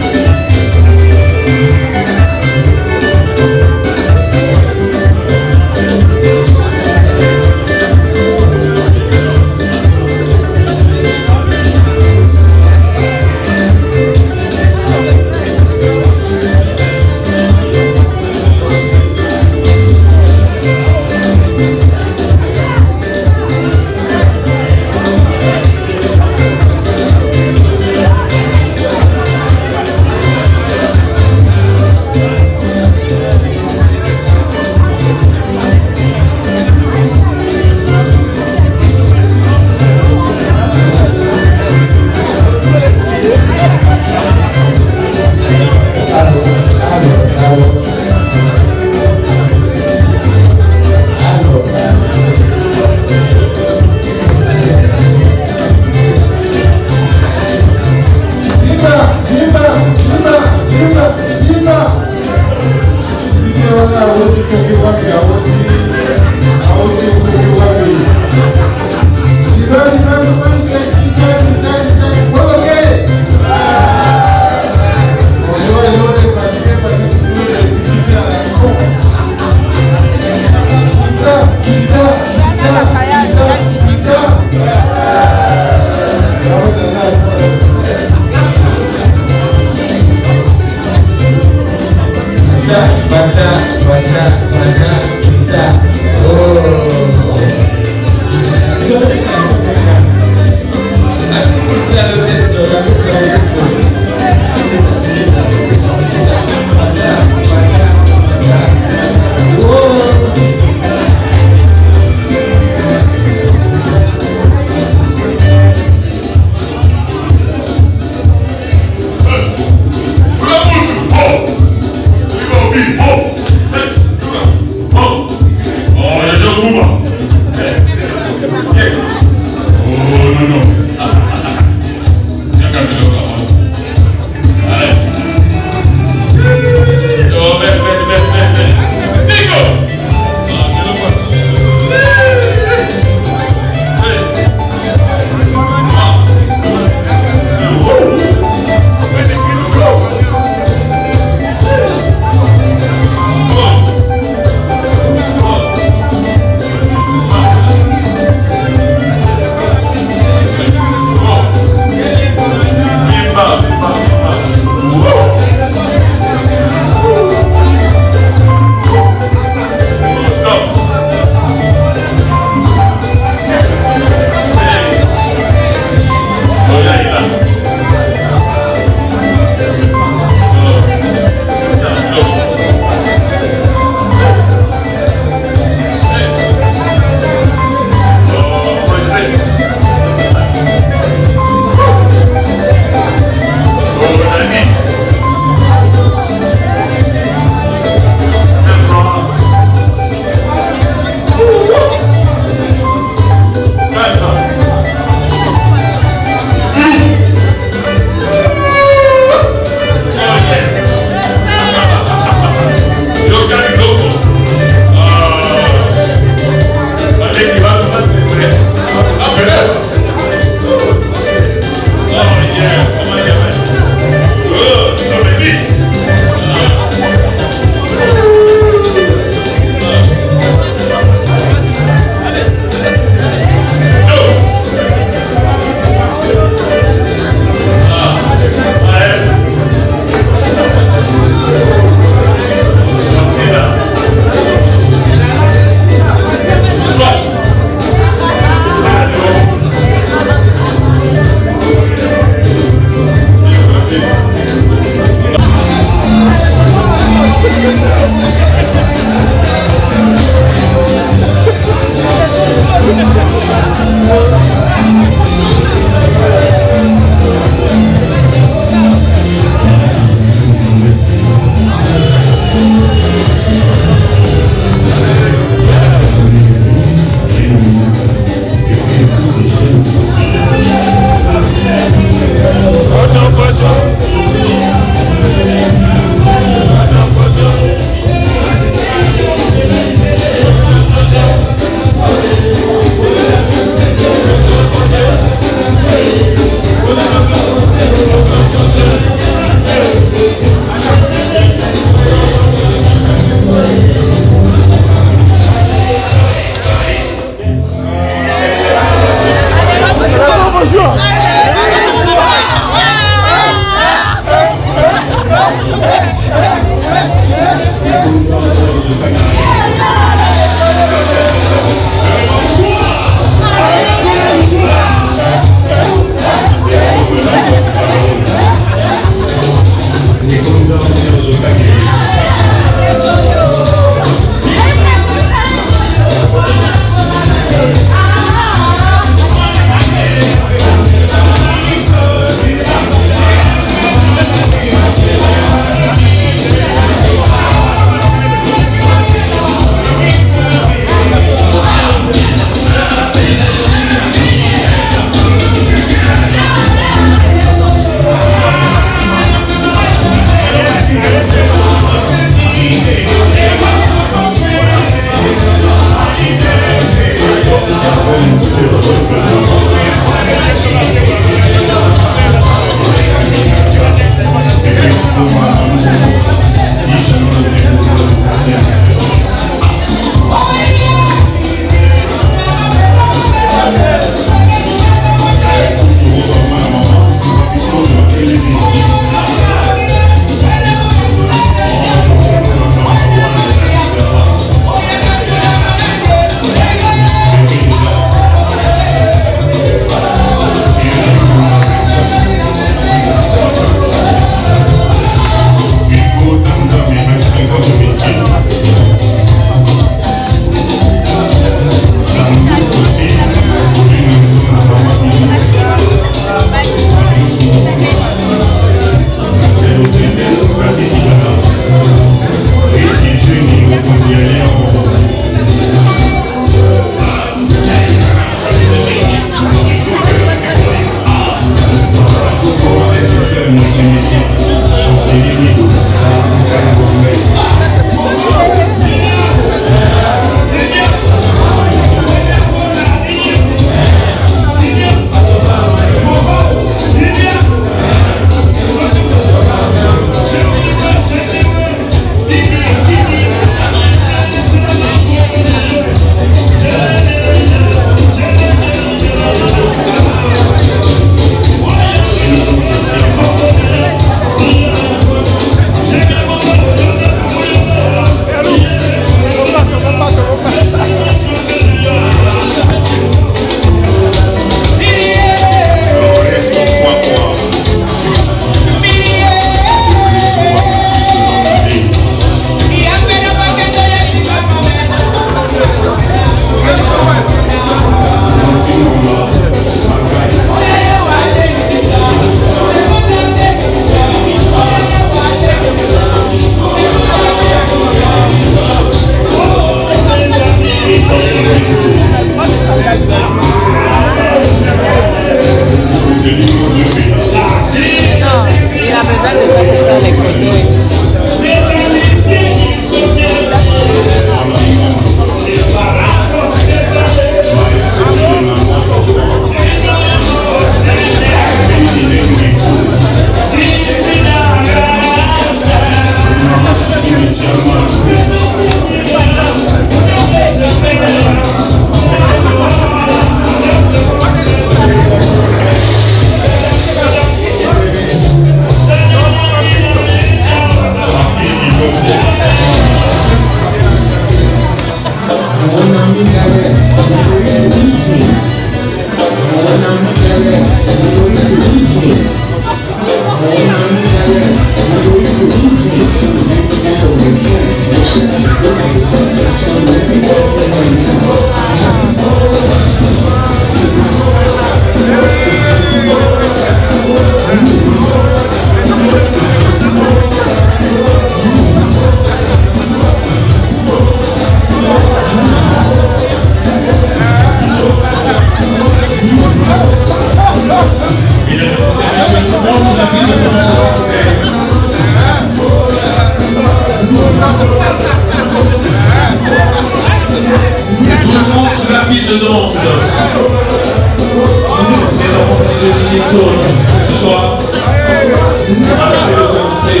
rencontrer le ministre ce soir. Avec le conseil,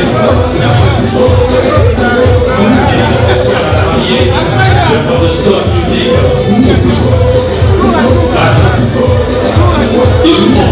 l'initiation à la mariée, le port de Stone Music. Tout le monde.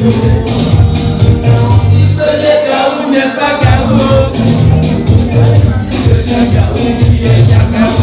Garou n'est pas Garou. C'est Garou qui est Garou.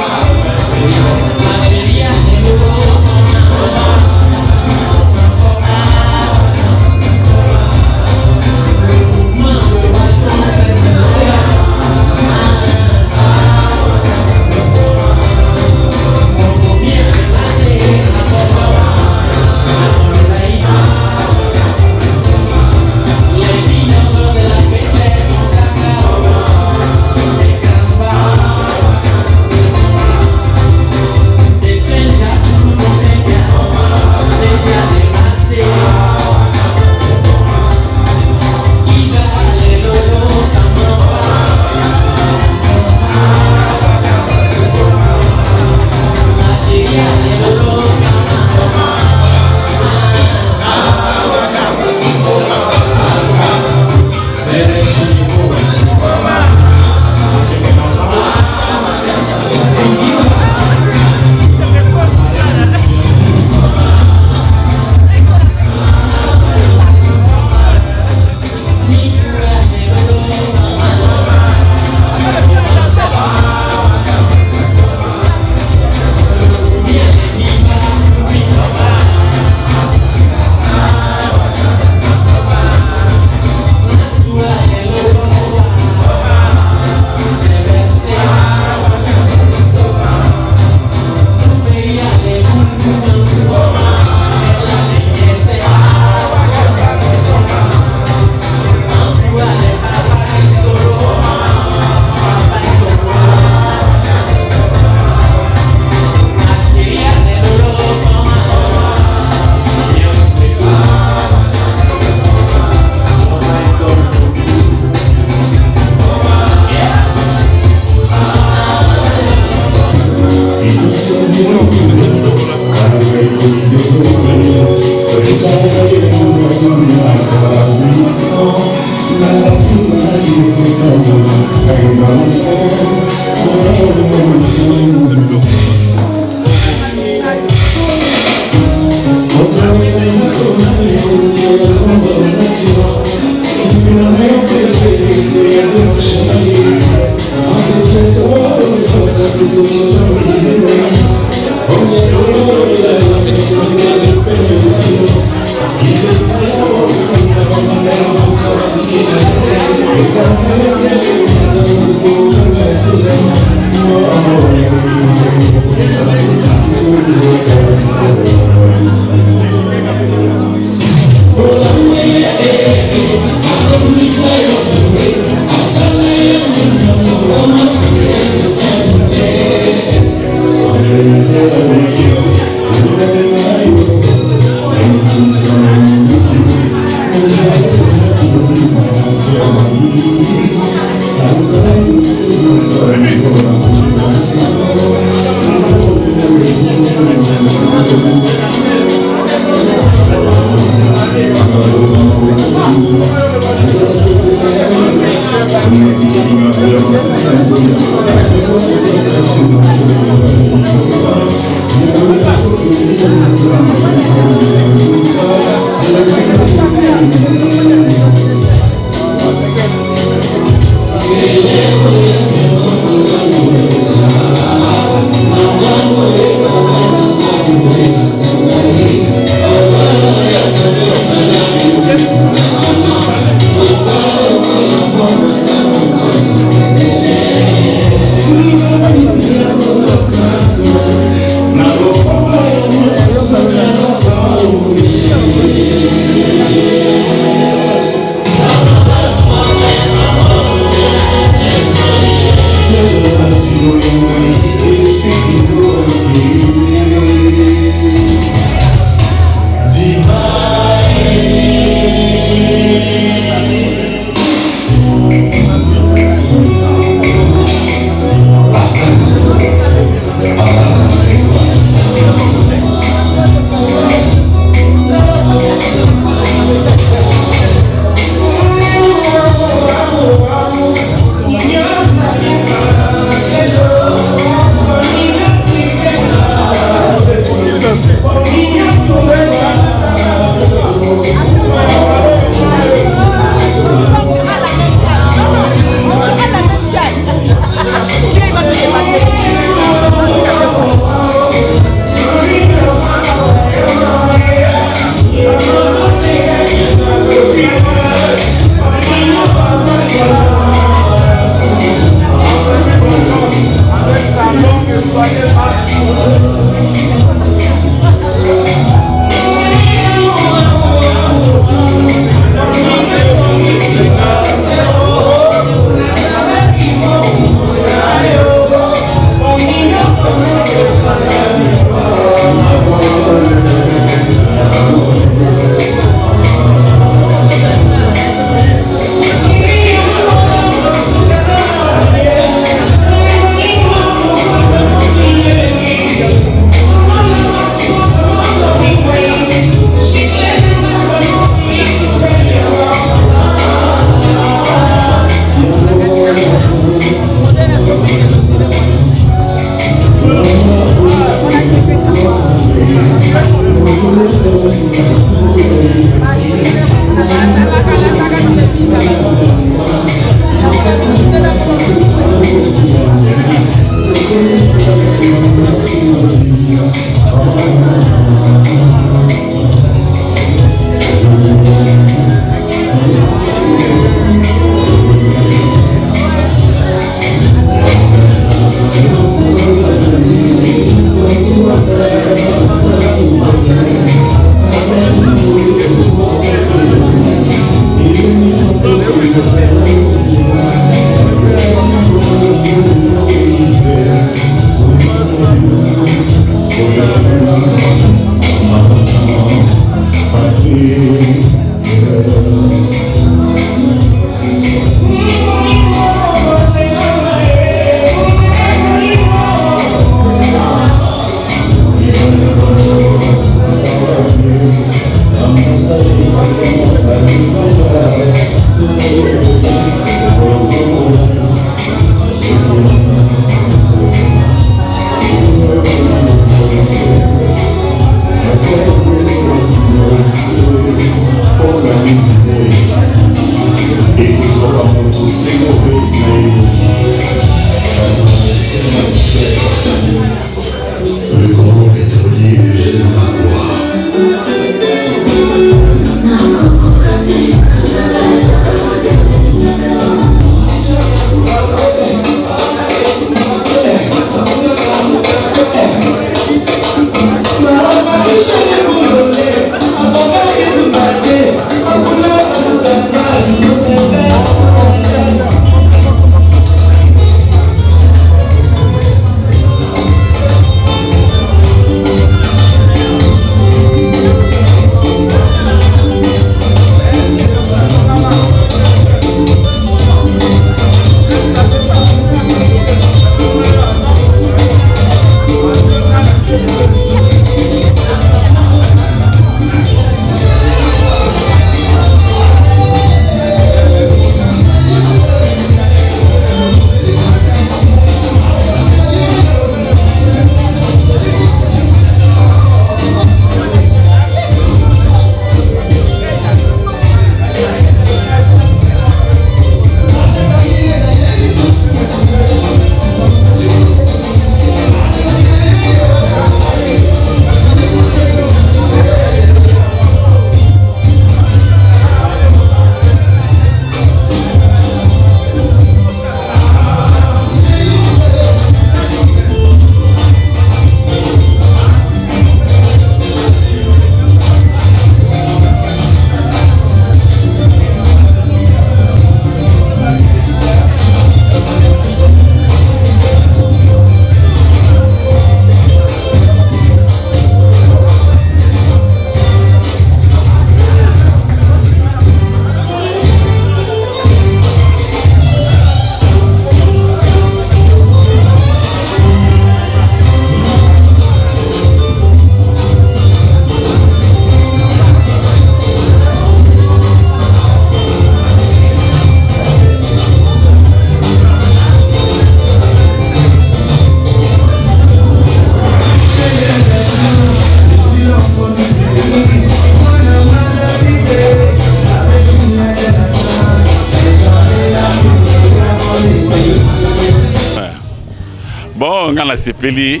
la CPLI,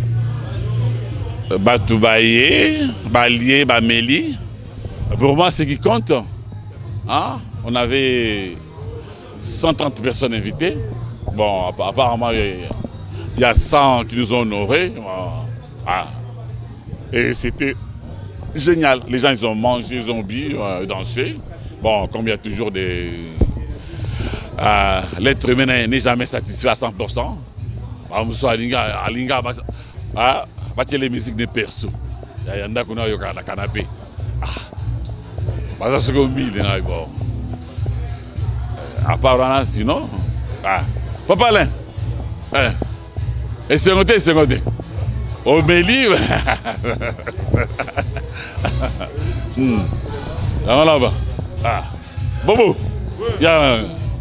Batoubaye, Balié, Bameli. Pour moi, ce qui compte, hein, on avait 130 personnes invitées. Bon, apparemment, il y a 100 qui nous ont honorés. Et c'était génial. Les gens, ils ont mangé, ils ont bu, dansé. Bon, comme il y a toujours des... l'être humain n'est jamais satisfait à 100%. Les musiques de perso. Il y a des gens qui ont un canapé. C'est comme bon. À part là, sinon. Papa Alain. Et c'est noté. Au Béli. Là-bas. Bobo. Il y a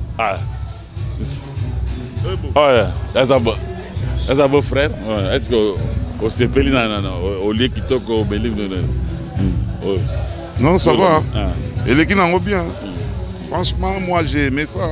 un beau frère. Est-ce que au CPLI, au lieu qui toque au Béli? Non, ça va. Et les qui n'en ont bien. Franchement, moi j'ai aimé ça.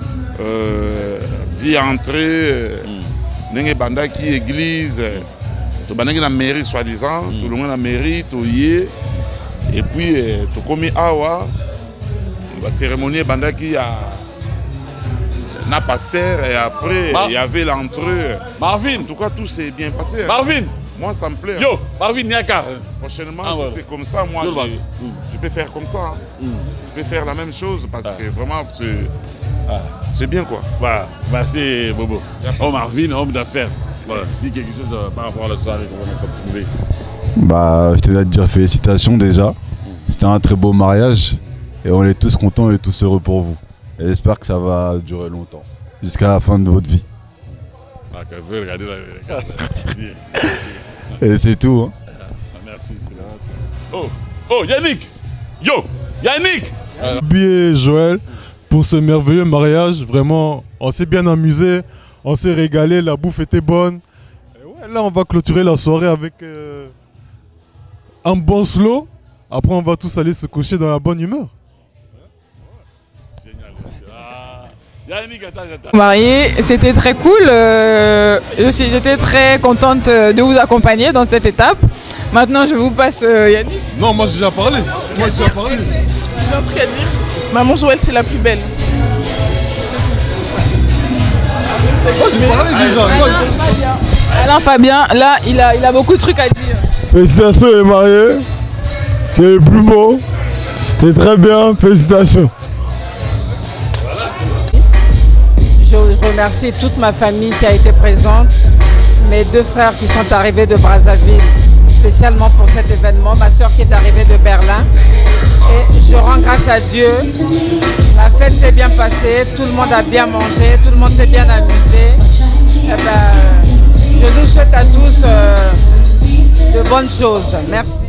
Vie entrée, n'engé banda qui église, tout banda qui la mairie soi-disant, tout le monde la mairie, tout y est. Et puis tout comme awa, la cérémonie banda qui a na pasteur et après il y avait l'entrée. Marvin, en tout cas tout s'est bien passé. Marvin, moi ça me plaît. Yo, Marvin Niaka. Prochainement, si c'est comme ça, moi je peux faire comme ça. Je peux faire la même chose parce que vraiment c'est bien quoi. Merci Bobo. Oh Marvin, homme d'affaires. Dis quelque chose par rapport à la soirée qu'on a trouvé. Je te dois te dire félicitations déjà. C'était un très beau mariage et on est tous contents et tous heureux pour vous. Et j'espère que ça va durer longtemps, jusqu'à la fin de votre vie. Et c'est tout. Merci. Oh Yannick. Yo Yannick. Bien Joël, pour ce merveilleux mariage, vraiment, on s'est bien amusé, on s'est régalé, la bouffe était bonne. Et ouais, là, on va clôturer la soirée avec un bon slow. Après, on va tous aller se coucher dans la bonne humeur. Marié, c'était très cool. J'étais très contente de vous accompagner dans cette étape. Maintenant, je vous passe Yannick. Non, moi j'ai déjà parlé. J'ai un truc à dire. Maman Joël, c'est la plus belle. Moi j'ai parlé déjà. Alain Fabien, là, il a beaucoup de trucs à dire. Félicitations les mariés. C'est le plus beau. C'est très bien. Félicitations. Je remercie toute ma famille qui a été présente, mes deux frères qui sont arrivés de Brazzaville, spécialement pour cet événement, ma soeur qui est arrivée de Berlin. Et je rends grâce à Dieu, la fête s'est bien passée, tout le monde a bien mangé, tout le monde s'est bien amusé. Je nous souhaite à tous de bonnes choses. Merci.